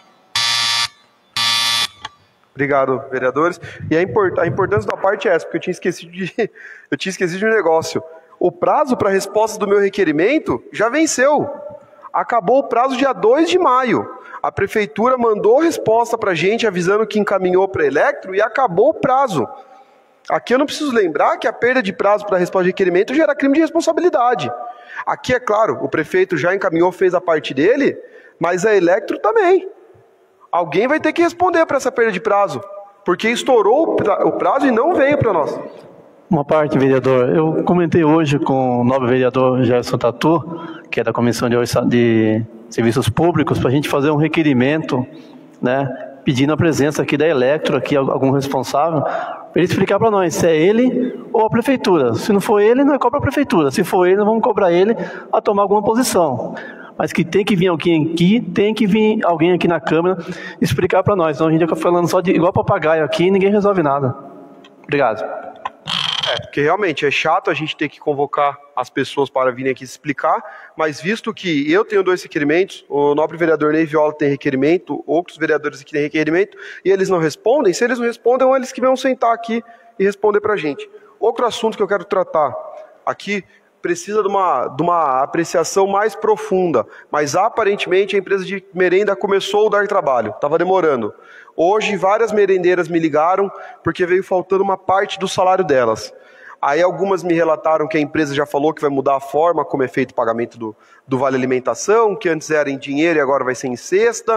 Obrigado, vereadores. E a importância da parte é essa, porque eu tinha esquecido de um negócio. O prazo para a resposta do meu requerimento já venceu. Acabou o prazo dia 2 de maio. A prefeitura mandou resposta para a gente avisando que encaminhou para a Electro e acabou o prazo. Aqui eu não preciso lembrar que a perda de prazo para a resposta de requerimento gera crime de responsabilidade. Aqui, é claro, o prefeito já encaminhou, fez a parte dele, mas a Electro também. Alguém vai ter que responder para essa perda de prazo, porque estourou o prazo e não veio para nós. Uma parte, vereador. Eu comentei hoje com o novo vereador Gerson Tatu, que é da Comissão de Serviços Públicos, para a gente fazer um requerimento, né, pedindo a presença aqui da Electro, aqui algum responsável, para ele explicar para nós se é ele ou a prefeitura. Se não for ele, não é cobra a prefeitura. Se for ele, nós vamos cobrar ele a tomar alguma posição. Mas que tem que vir alguém aqui, tem que vir alguém aqui na Câmara explicar para nós. Senão a gente fica falando só de igual papagaio aqui e ninguém resolve nada. Obrigado. Porque realmente é chato a gente ter que convocar as pessoas para virem aqui explicar, mas visto que eu tenho 2 requerimentos, o nobre vereador Ney Viola tem requerimento, outros vereadores aqui têm requerimento, e eles não respondem, se eles não respondem, eles que vão sentar aqui e responder para a gente. Outro assunto que eu quero tratar aqui precisa de uma apreciação mais profunda, mas aparentemente a empresa de merenda começou a dar trabalho, estava demorando. Hoje várias merendeiras me ligaram porque veio faltando uma parte do salário delas. Aí algumas me relataram que a empresa já falou que vai mudar a forma como é feito o pagamento do Vale Alimentação, que antes era em dinheiro e agora vai ser em cesta.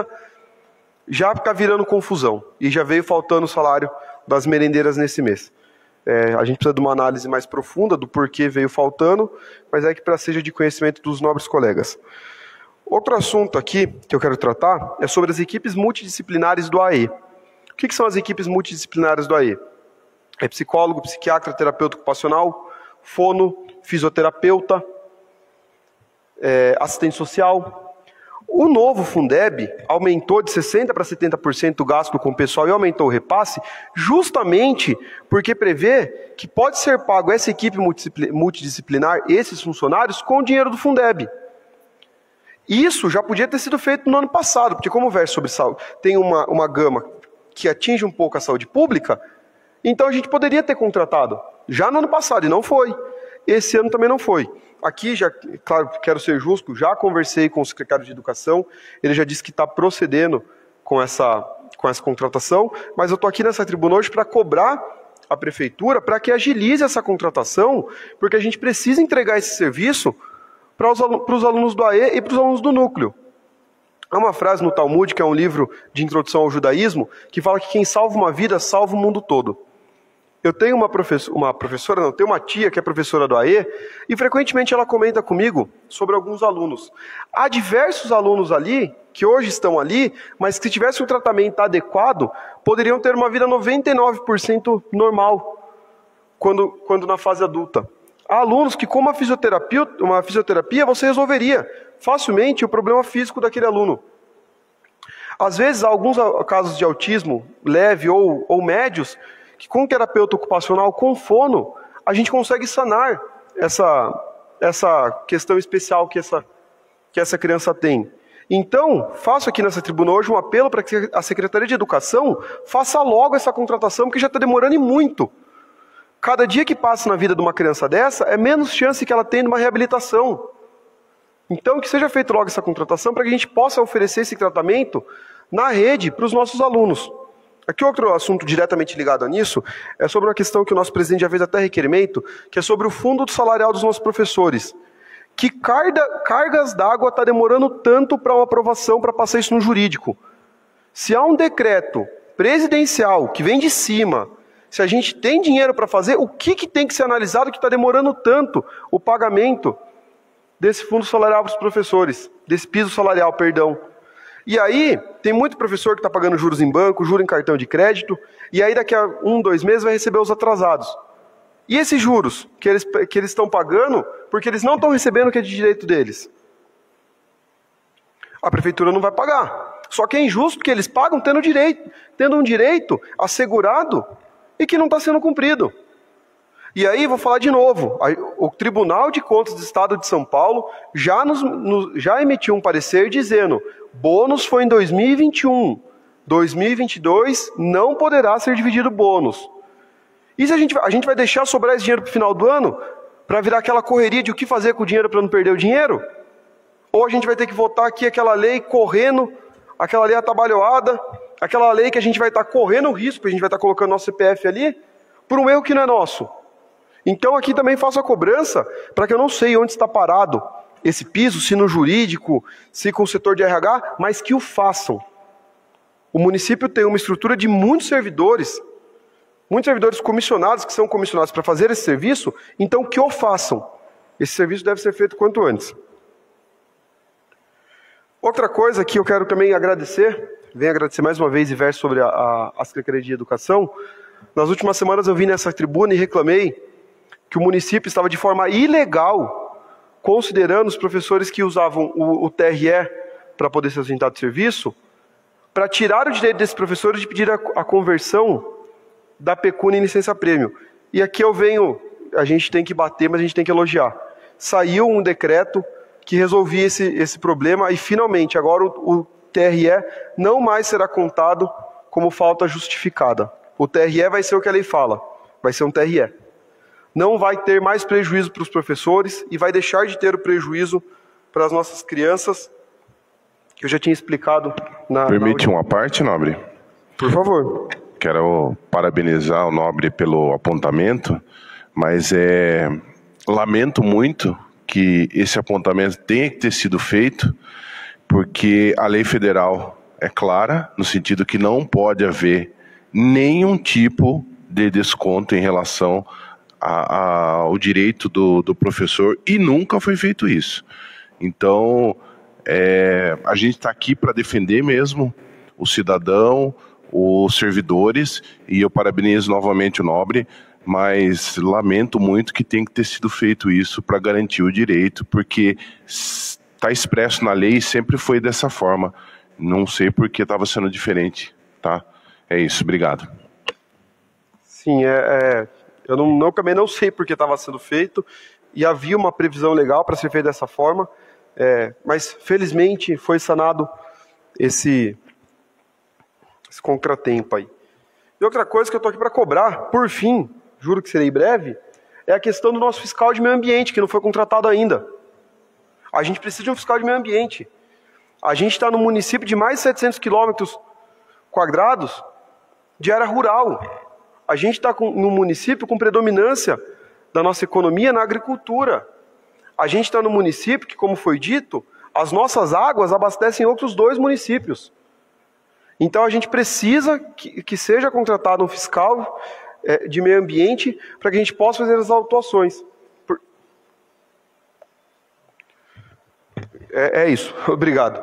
Já fica virando confusão e já veio faltando o salário das merendeiras nesse mês. A gente precisa de uma análise mais profunda do porquê veio faltando, mas é que para seja de conhecimento dos nobres colegas. Outro assunto aqui que eu quero tratar é sobre as equipes multidisciplinares do AE. O que são as equipes multidisciplinares do AE? É psicólogo, psiquiatra, terapeuta ocupacional, fono, fisioterapeuta, assistente social. O novo Fundeb aumentou de 60% para 70% o gasto com o pessoal e aumentou o repasse justamente porque prevê que pode ser pago essa equipe multidisciplinar, esses funcionários, com o dinheiro do Fundeb. Isso já podia ter sido feito no ano passado, porque como o verso sobre saúde tem uma gama que atinge um pouco a saúde pública, então a gente poderia ter contratado já no ano passado e não foi. Esse ano também não foi. Aqui, já, claro, quero ser justo, já conversei com o secretário de Educação, ele já disse que está procedendo com essa contratação, mas eu estou aqui nessa tribuna hoje para cobrar a prefeitura para que agilize essa contratação, porque a gente precisa entregar esse serviço para os alunos do AE e para os alunos do núcleo. Há uma frase no Talmud, que é um livro de introdução ao judaísmo, que fala que quem salva uma vida, salva o mundo todo. Eu tenho tenho uma tia que é professora do AE, e frequentemente ela comenta comigo sobre alguns alunos. Há diversos alunos ali, que hoje estão ali, mas que se tivesse um tratamento adequado, poderiam ter uma vida 99% normal, quando na fase adulta. Há alunos que com uma fisioterapia você resolveria facilmente o problema físico daquele aluno. Às vezes, há alguns casos de autismo leve ou médios, que com terapeuta ocupacional, com fono, a gente consegue sanar essa questão especial que essa criança tem. Então, faço aqui nessa tribuna hoje um apelo para que a Secretaria de Educação faça logo essa contratação, porque já está demorando e muito. Cada dia que passa na vida de uma criança dessa, é menos chance que ela tenha de uma reabilitação. Então, que seja feita logo essa contratação para que a gente possa oferecer esse tratamento na rede para os nossos alunos. Aqui outro assunto diretamente ligado a nisso é sobre uma questão que o nosso presidente já fez até requerimento, que é sobre o fundo salarial dos nossos professores. Que cargas d'água está demorando tanto para uma aprovação, para passar isso no jurídico? Se há um decreto presidencial que vem de cima, se a gente tem dinheiro para fazer, o que tem que ser analisado que está demorando tanto o pagamento desse fundo salarial para os professores, desse piso salarial, perdão. E aí, tem muito professor que está pagando juros em banco, juros em cartão de crédito, e aí daqui a 1-2 meses vai receber os atrasados. E esses juros que eles estão pagando, porque eles não estão recebendo o que é de direito deles? A prefeitura não vai pagar. Só que é injusto porque eles pagam tendo um direito assegurado e que não está sendo cumprido. E aí, vou falar de novo, o Tribunal de Contas do Estado de São Paulo já emitiu um parecer dizendo: bônus foi em 2021, 2022 não poderá ser dividido bônus. E se a gente vai deixar sobrar esse dinheiro para o final do ano, para virar aquela correria de o que fazer com o dinheiro para não perder o dinheiro? Ou a gente vai ter que votar aqui aquela lei correndo, aquela lei atabalhoada, aquela lei que a gente vai estar correndo o risco, porque a gente vai estar colocando nosso CPF ali, por um erro que não é nosso. Então aqui também faço a cobrança, para que eu não sei onde está parado esse piso, se no jurídico, se com o setor de RH, mas que o façam. O município tem uma estrutura de muitos servidores comissionados, que são comissionados para fazer esse serviço, então que o façam. Esse serviço deve ser feito quanto antes. Outra coisa que eu quero também venho agradecer mais uma vez e verso sobre a Secretaria de Educação. Nas últimas semanas eu vim nessa tribuna e reclamei que o município estava de forma ilegal considerando os professores que usavam o TRE para poder se ausentar do serviço, para tirar o direito desses professores de pedir a conversão da pecúnia em licença-prêmio. E aqui a gente tem que bater, mas a gente tem que elogiar. Saiu um decreto que resolvia esse problema e finalmente agora o TRE não mais será contado como falta justificada. O TRE vai ser o que a lei fala, vai ser um TRE. Não vai ter mais prejuízo para os professores e vai deixar de ter o prejuízo para as nossas crianças, que eu já tinha explicado Permite uma parte, Nobre? Por favor. Quero parabenizar o Nobre pelo apontamento, mas lamento muito que esse apontamento tenha que ter sido feito, porque a lei federal é clara, no sentido que não pode haver nenhum tipo de desconto em relação ao direito do professor, e nunca foi feito isso. Então, a gente está aqui para defender mesmo o cidadão, os servidores, e eu parabenizo novamente o Nobre, mas lamento muito que tenha que ter sido feito isso para garantir o direito, porque está expresso na lei e sempre foi dessa forma. Não sei por que estava sendo diferente, tá? É isso, obrigado. Sim, eu também não sei por que estava sendo feito, e havia uma previsão legal para ser feito dessa forma, mas felizmente foi sanado esse contratempo aí. E outra coisa que eu estou aqui para cobrar, por fim, juro que serei breve, é a questão do nosso fiscal de meio ambiente, que não foi contratado ainda. A gente precisa de um fiscal de meio ambiente. A gente está num município de mais de 700 quilômetros quadrados de área rural. A gente está num município com predominância da nossa economia na agricultura. A gente está num município que, como foi dito, as nossas águas abastecem outros 2 municípios. Então a gente precisa que seja contratado um fiscal de meio ambiente para que a gente possa fazer as autuações. É isso. Obrigado.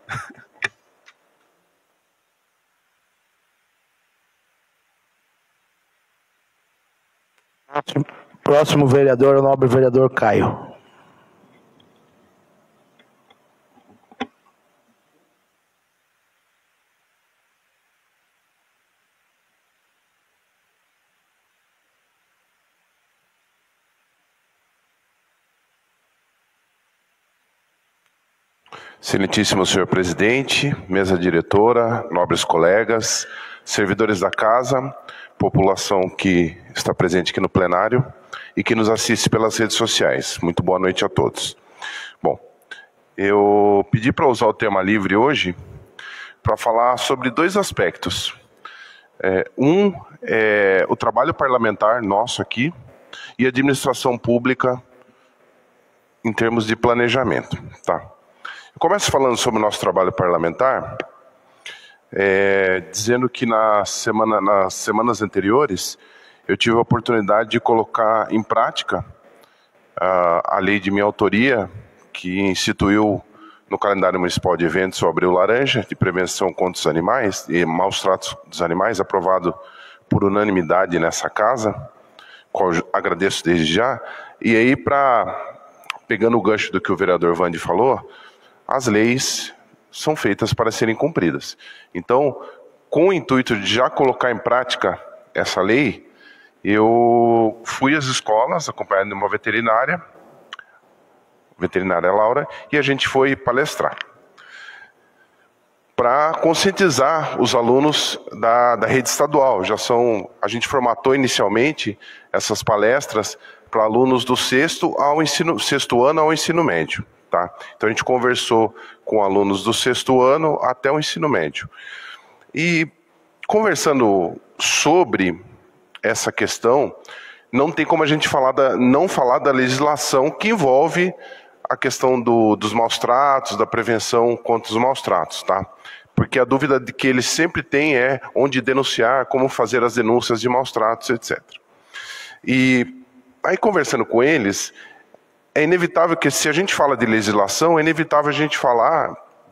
Próximo vereador é o nobre vereador Caio. Excelentíssimo senhor presidente, mesa diretora, nobres colegas, servidores da casa, população que está presente aqui no plenário e que nos assiste pelas redes sociais. Muito boa noite a todos. Bom, eu pedi para usar o tema livre hoje para falar sobre 2 aspectos. Um é o trabalho parlamentar nosso aqui e a administração pública em termos de planejamento, tá? Eu começo falando sobre o nosso trabalho parlamentar, dizendo que nas semanas anteriores eu tive a oportunidade de colocar em prática a lei de minha autoria, que instituiu no calendário municipal de eventos o Abril Laranja, de prevenção contra os animais e maus tratos dos animais, aprovado por unanimidade nessa casa, qual eu agradeço desde já. E aí, pegando o gancho do que o vereador Vande falou, as leis são feitas para serem cumpridas. Então, com o intuito de já colocar em prática essa lei, eu fui às escolas, acompanhado de uma veterinária Laura, e a gente foi palestrar para conscientizar os alunos da rede estadual. A gente formatou inicialmente essas palestras para alunos do sexto ano ao ensino médio. Tá? Então a gente conversou com alunos do 6º ano até o ensino médio. E conversando sobre essa questão, não tem como a gente não falar da legislação que envolve a questão dos maus tratos, da prevenção contra os maus tratos, tá? Porque a dúvida que eles sempre têm é onde denunciar, como fazer as denúncias de maus tratos, etc. E aí, conversando com eles, é inevitável que, se a gente fala de legislação, é inevitável a gente falar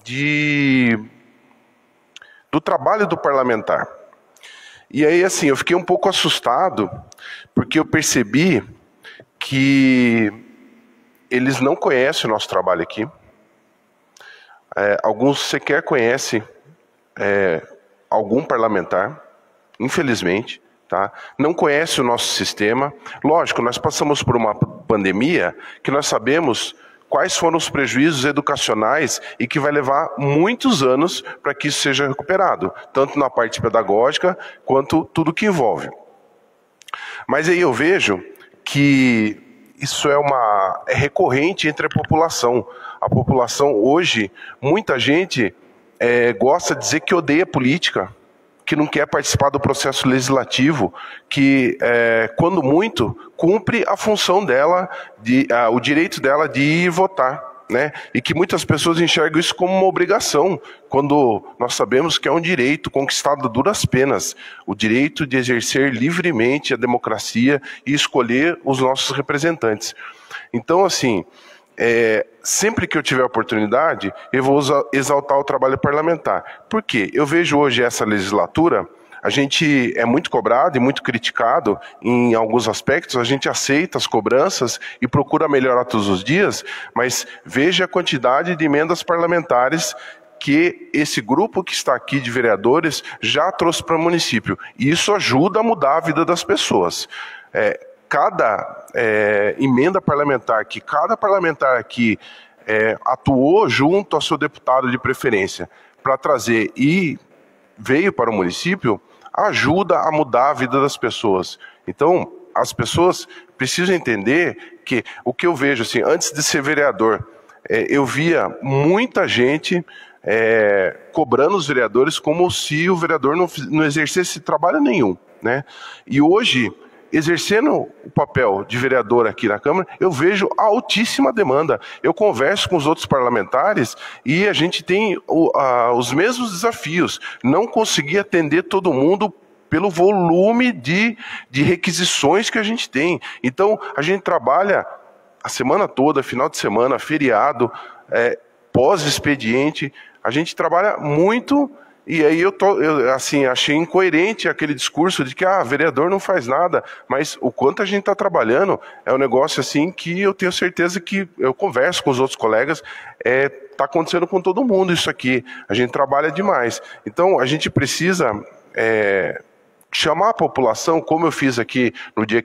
do trabalho do parlamentar. E aí, assim, eu fiquei um pouco assustado, porque eu percebi que eles não conhecem o nosso trabalho aqui. Alguns sequer conhecem algum parlamentar, infelizmente. Tá? Não conhece o nosso sistema. Lógico, nós passamos por uma pandemia que nós sabemos quais foram os prejuízos educacionais e que vai levar muitos anos para que isso seja recuperado, tanto na parte pedagógica quanto tudo que envolve. Mas aí eu vejo que isso é recorrente entre a população. A população hoje, muita gente gosta de dizer que odeia política, que não quer participar do processo legislativo, que, quando muito, cumpre a função dela, o direito dela de ir votar, né? E que muitas pessoas enxergam isso como uma obrigação, quando nós sabemos que é um direito conquistado a duras penas, o direito de exercer livremente a democracia e escolher os nossos representantes. Então, assim, sempre que eu tiver oportunidade, eu vou exaltar o trabalho parlamentar. Por quê? Eu vejo hoje essa legislatura, a gente é muito cobrado e muito criticado em alguns aspectos, a gente aceita as cobranças e procura melhorar todos os dias, mas veja a quantidade de emendas parlamentares que esse grupo que está aqui de vereadores já trouxe para o município. E isso ajuda a mudar a vida das pessoas. Cada emenda parlamentar que cada parlamentar aqui atuou junto ao seu deputado de preferência para trazer e veio para o município, ajuda a mudar a vida das pessoas. Então, as pessoas precisam entender que o que eu vejo, assim, antes de ser vereador, eu via muita gente cobrando os vereadores como se o vereador não exercesse trabalho nenhum, né? E hoje, exercendo o papel de vereador aqui na Câmara, eu vejo altíssima demanda. Eu converso com os outros parlamentares e a gente tem os mesmos desafios. Não conseguir atender todo mundo pelo volume de requisições que a gente tem. Então, a gente trabalha a semana toda, final de semana, feriado, pós-expediente, a gente trabalha muito. E aí eu assim, achei incoerente aquele discurso de que vereador não faz nada, mas o quanto a gente está trabalhando é um negócio assim que eu tenho certeza que eu converso com os outros colegas, está acontecendo com todo mundo isso aqui, a gente trabalha demais. Então a gente precisa chamar a população, como eu fiz aqui no dia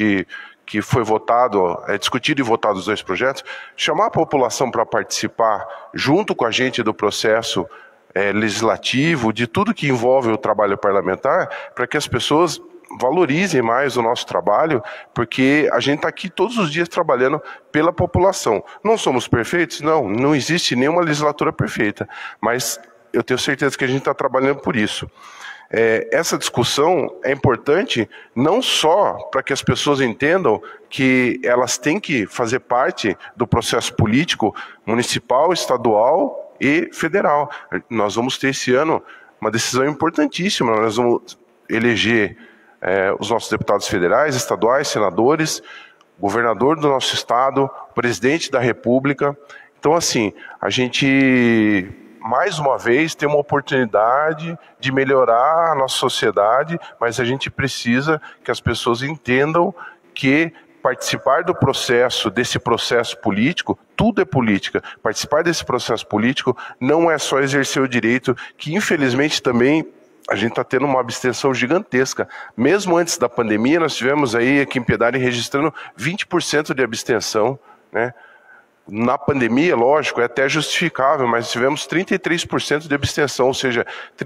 que foi votado, discutido e votado os 2 projetos, chamar a população para participar junto com a gente do processo legislativo, de tudo que envolve o trabalho parlamentar, para que as pessoas valorizem mais o nosso trabalho, porque a gente está aqui todos os dias trabalhando pela população. Não somos perfeitos? Não existe nenhuma legislatura perfeita, mas eu tenho certeza que a gente está trabalhando por isso. Essa discussão é importante não só para que as pessoas entendam que elas têm que fazer parte do processo político municipal, estadual e federal. Nós vamos ter esse ano uma decisão importantíssima. Nós vamos eleger os nossos deputados federais, estaduais, senadores, governador do nosso estado, presidente da República. Então, assim, a gente, mais uma vez, tem uma oportunidade de melhorar a nossa sociedade, mas a gente precisa que as pessoas entendam que participar do processo, desse processo político, tudo é política. Participar desse processo político não é só exercer o direito, que infelizmente também a gente está tendo uma abstenção gigantesca. Mesmo antes da pandemia, nós tivemos aí aqui em Piedade registrando 20% de abstenção, né? Na pandemia, lógico, é até justificável, mas tivemos 33% de abstenção, ou seja,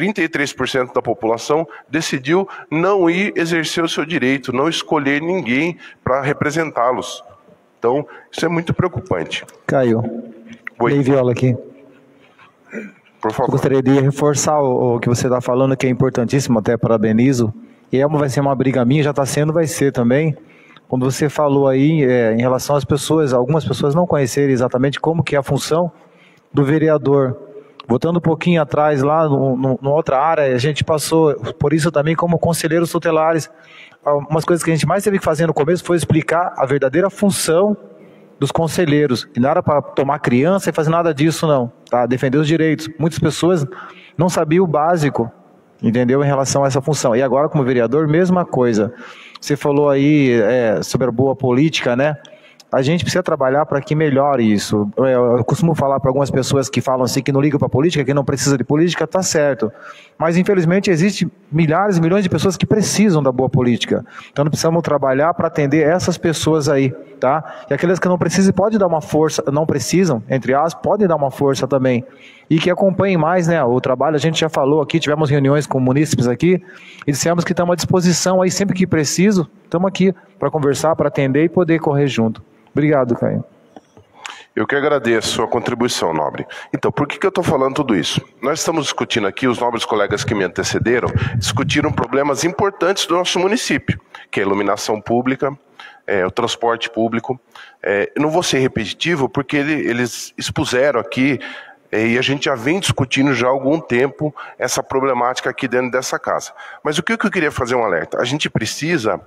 33% da população decidiu não ir exercer o seu direito, não escolher ninguém para representá-los. Então, isso é muito preocupante. Caio, dei viola aqui. Por favor. Eu gostaria de reforçar o que você está falando, que é importantíssimo, até parabenizo. E vai ser uma briga minha, já está sendo, vai ser também. Quando você falou aí em relação às pessoas, algumas pessoas não conhecerem exatamente como que é a função do vereador. Voltando um pouquinho atrás, lá numa outra área, a gente passou por isso também como conselheiros tutelares. Umas coisas que a gente mais teve que fazer no começo foi explicar a verdadeira função dos conselheiros. E não era para tomar criança e fazer nada disso, não. Tá? Defender os direitos. Muitas pessoas não sabiam o básico, entendeu? Em relação a essa função. E agora, como vereador, mesma coisa. Você falou aí sobre a boa política, né? A gente precisa trabalhar para que melhore isso. Eu costumo falar para algumas pessoas que falam assim, que não ligam para a política, que não precisa de política, tá certo. Mas, infelizmente, existem milhares e milhões de pessoas que precisam da boa política. Então, nós precisamos trabalhar para atender essas pessoas aí, tá? E aquelas que não precisam, podem dar uma força, não precisam, entre aspas, podem dar uma força também. E que acompanhem mais, né, o trabalho. A gente já falou aqui, tivemos reuniões com munícipes aqui, e dissemos que estamos à disposição aí, sempre que preciso, estamos aqui para conversar, para atender e poder correr junto. Obrigado, Caio. Eu que agradeço a contribuição, nobre. Então, por que eu estou falando tudo isso? Nós estamos discutindo aqui, os nobres colegas que me antecederam, discutiram problemas importantes do nosso município, que é a iluminação pública, o transporte público. Eu não vou ser repetitivo, porque eles expuseram aqui, e a gente já vem discutindo já há algum tempo essa problemática aqui dentro dessa casa. Mas o que eu queria fazer um alerta? A gente precisa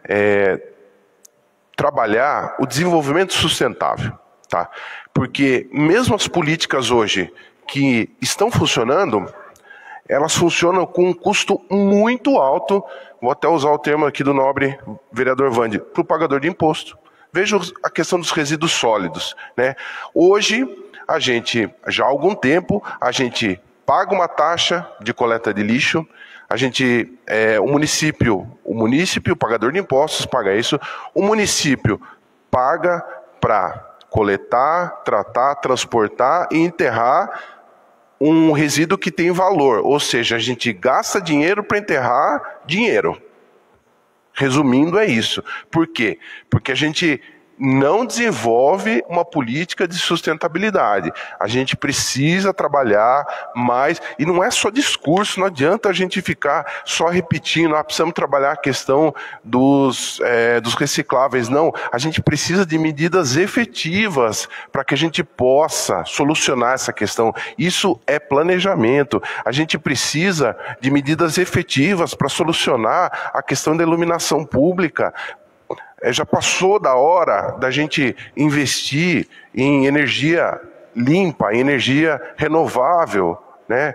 trabalhar o desenvolvimento sustentável, tá? Porque mesmo as políticas hoje que estão funcionando, elas funcionam com um custo muito alto, vou até usar o termo aqui do nobre vereador Vande, para o pagador de imposto. Veja a questão dos resíduos sólidos, né? Hoje, a gente, já há algum tempo, a gente paga uma taxa de coleta de lixo, o município, o pagador de impostos paga isso, o município paga para coletar, tratar, transportar e enterrar um resíduo que tem valor, ou seja, a gente gasta dinheiro para enterrar dinheiro. Resumindo, é isso. Por quê? Porque a gente não desenvolve uma política de sustentabilidade. A gente precisa trabalhar mais, e não é só discurso, não adianta a gente ficar só repetindo, precisamos trabalhar a questão dos recicláveis, não. A gente precisa de medidas efetivas para que a gente possa solucionar essa questão. Isso é planejamento. A gente precisa de medidas efetivas para solucionar a questão da iluminação pública. Já passou da hora da gente investir em energia limpa, em energia renovável, né?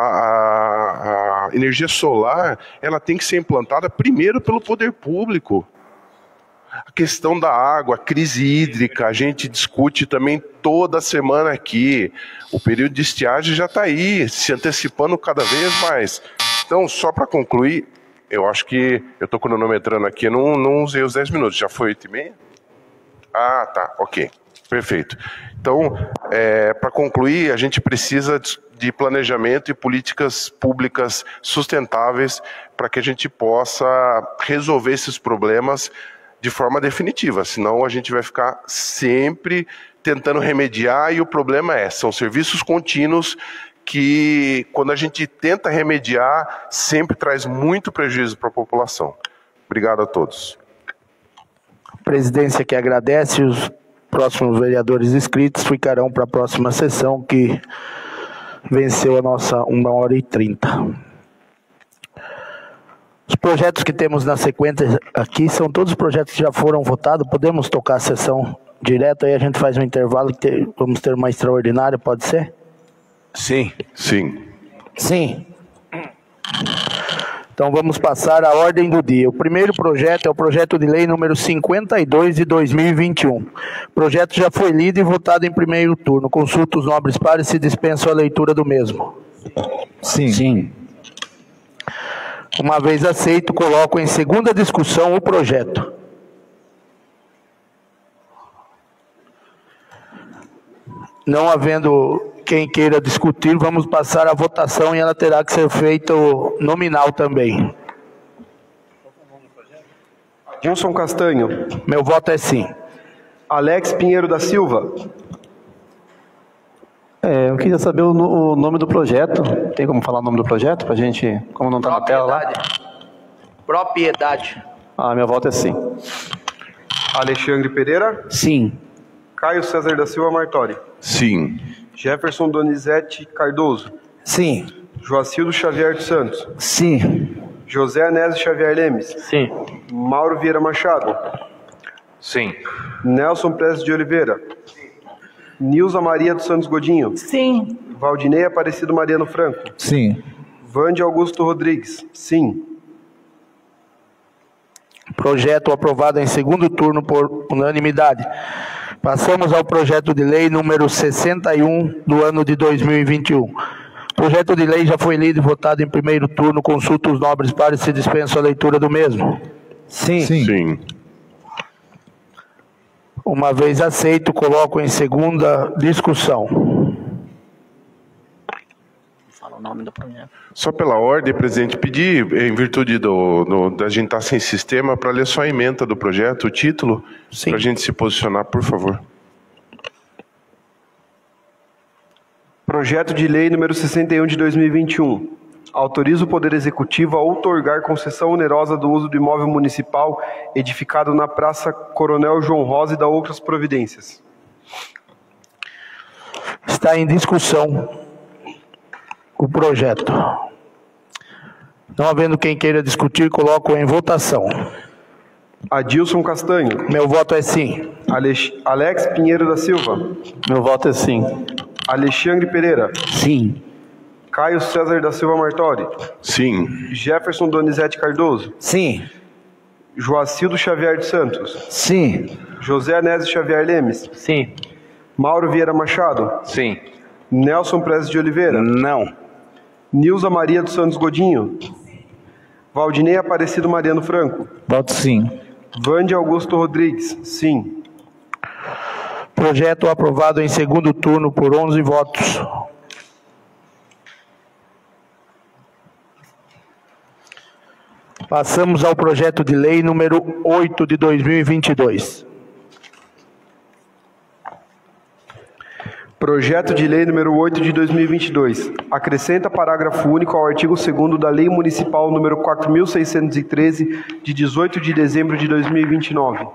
A energia solar, ela tem que ser implantada primeiro pelo poder público. A questão da água, a crise hídrica, a gente discute também toda semana aqui. O período de estiagem já está aí, se antecipando cada vez mais. Então, só para concluir, eu acho que eu estou cronometrando aqui, não usei os 10 minutos, já foi 8h30? Ah, tá, ok, perfeito. Então, para concluir, a gente precisa de planejamento e políticas públicas sustentáveis para que a gente possa resolver esses problemas de forma definitiva, senão a gente vai ficar sempre tentando remediar, e o problema são serviços contínuos que, quando a gente tenta remediar, sempre traz muito prejuízo para a população. Obrigado a todos. A presidência que agradece. Os próximos vereadores inscritos ficarão para a próxima sessão, que venceu a nossa 1h30. Os projetos que temos na sequência aqui são todos os projetos que já foram votados. Podemos tocar a sessão direto, aí a gente faz um intervalo, vamos ter uma extraordinária, pode ser? Sim. Sim. Sim. Então vamos passar à ordem do dia. O primeiro projeto é o projeto de lei número 52 de 2021. O projeto já foi lido e votado em primeiro turno. Consulta os nobres pares se dispensam a leitura do mesmo. Sim. Sim. Uma vez aceito, coloco em segunda discussão o projeto. Não havendo quem queira discutir, vamos passar à votação, e ela terá que ser feita nominal também. Gilson Castanho. Meu voto é sim. Alex Pinheiro da Silva. Eu queria saber o nome do projeto. Tem como falar o nome do projeto? Pra gente, como não está na tela lá? Propriedade. Meu voto é sim. Alexandre Pereira. Sim. Caio César da Silva Martori. Sim. Jefferson Donizete Cardoso. Sim. Joacildo Xavier dos Santos. Sim. José Anésio Xavier Lemes. Sim. Mauro Vieira Machado. Sim. Nelson Prestes de Oliveira. Nilza Maria dos Santos Godinho. Sim. Valdinei Aparecido Mariano Franco. Sim. Vande Augusto Rodrigues. Sim. Projeto aprovado em segundo turno por unanimidade. Passamos ao projeto de lei número 61 do ano de 2021. O projeto de lei já foi lido e votado em primeiro turno. Consulta os nobres pares se dispensam a leitura do mesmo. Sim. Sim. Uma vez aceito, coloco em segunda discussão. Fala o nome do projeto. Só pela ordem, presidente, pedir, em virtude da gente estar sem sistema, para ler só a ementa do projeto, o título, para a gente se posicionar, por favor. Projeto de lei número 61 de 2021. Autoriza o Poder Executivo a outorgar concessão onerosa do uso do imóvel municipal edificado na Praça Coronel João Rosa e da outras providências. Está em discussão o projeto. Não havendo quem queira discutir, coloco em votação. Adilson Castanho. Meu voto é sim. Alex Pinheiro da Silva. Meu voto é sim. Alexandre Pereira. Sim. Caio César da Silva Martori. Sim. Jefferson Donizete Cardoso. Sim. Joacildo Xavier dos Santos. Sim. José Anésio Xavier Lemes. Sim. Mauro Vieira Machado. Sim. Nelson Prestes de Oliveira. Não. Nilza Maria dos Santos Godinho. Valdinei Aparecido Mariano Franco. Voto sim. Vande Augusto Rodrigues. Sim. Projeto aprovado em segundo turno por 11 votos. Passamos ao projeto de lei número 8 de 2022. Projeto de Lei número 8 de 2022. Acrescenta parágrafo único ao artigo 2º da Lei Municipal número 4.613, de 18 de dezembro de 2029.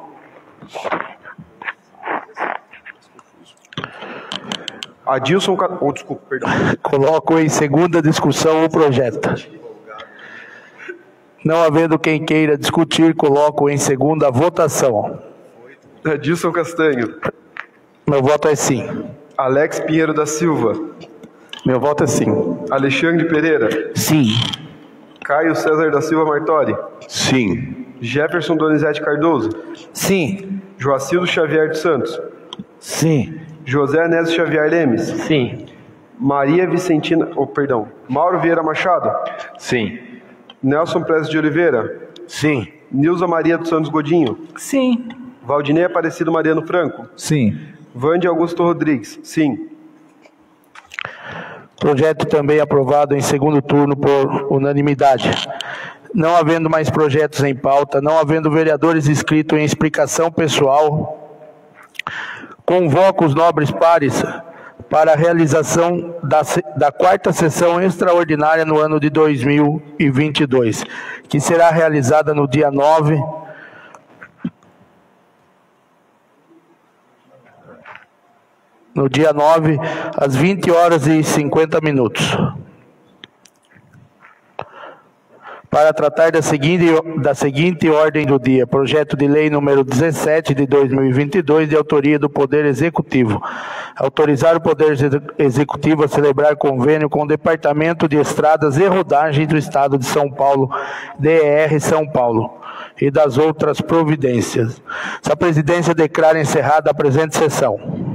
Adilson... desculpa, perdão. Coloco em segunda discussão o projeto. Não havendo quem queira discutir, coloco em segunda votação. Adilson Castanho. Meu voto é sim. Alex Pinheiro da Silva. Meu voto é sim. Alexandre Pereira. Sim. Caio César da Silva Martori. Sim. Jefferson Donizete Cardoso. Sim. Joacildo Xavier dos Santos. Sim. José Anésio Xavier Lemes. Sim. Maria Vicentina... Mauro Vieira Machado. Sim. Nelson Prestes de Oliveira. Sim. Nilza Maria dos Santos Godinho. Sim. Valdinei Aparecido Mariano Franco. Sim. Vande Augusto Rodrigues. Sim. Projeto também aprovado em segundo turno por unanimidade. Não havendo mais projetos em pauta, não havendo vereadores inscritos em explicação pessoal, convoco os nobres pares para a realização da quarta sessão extraordinária no ano de 2022, que será realizada no dia 9 às 20h50. Para tratar da seguinte ordem do dia: projeto de lei número 17 de 2022, de autoria do Poder Executivo. Autorizar o Poder Executivo a celebrar convênio com o Departamento de Estradas e Rodagens do Estado de São Paulo, DER São Paulo, e das outras providências. A presidência declara encerrada a presente sessão.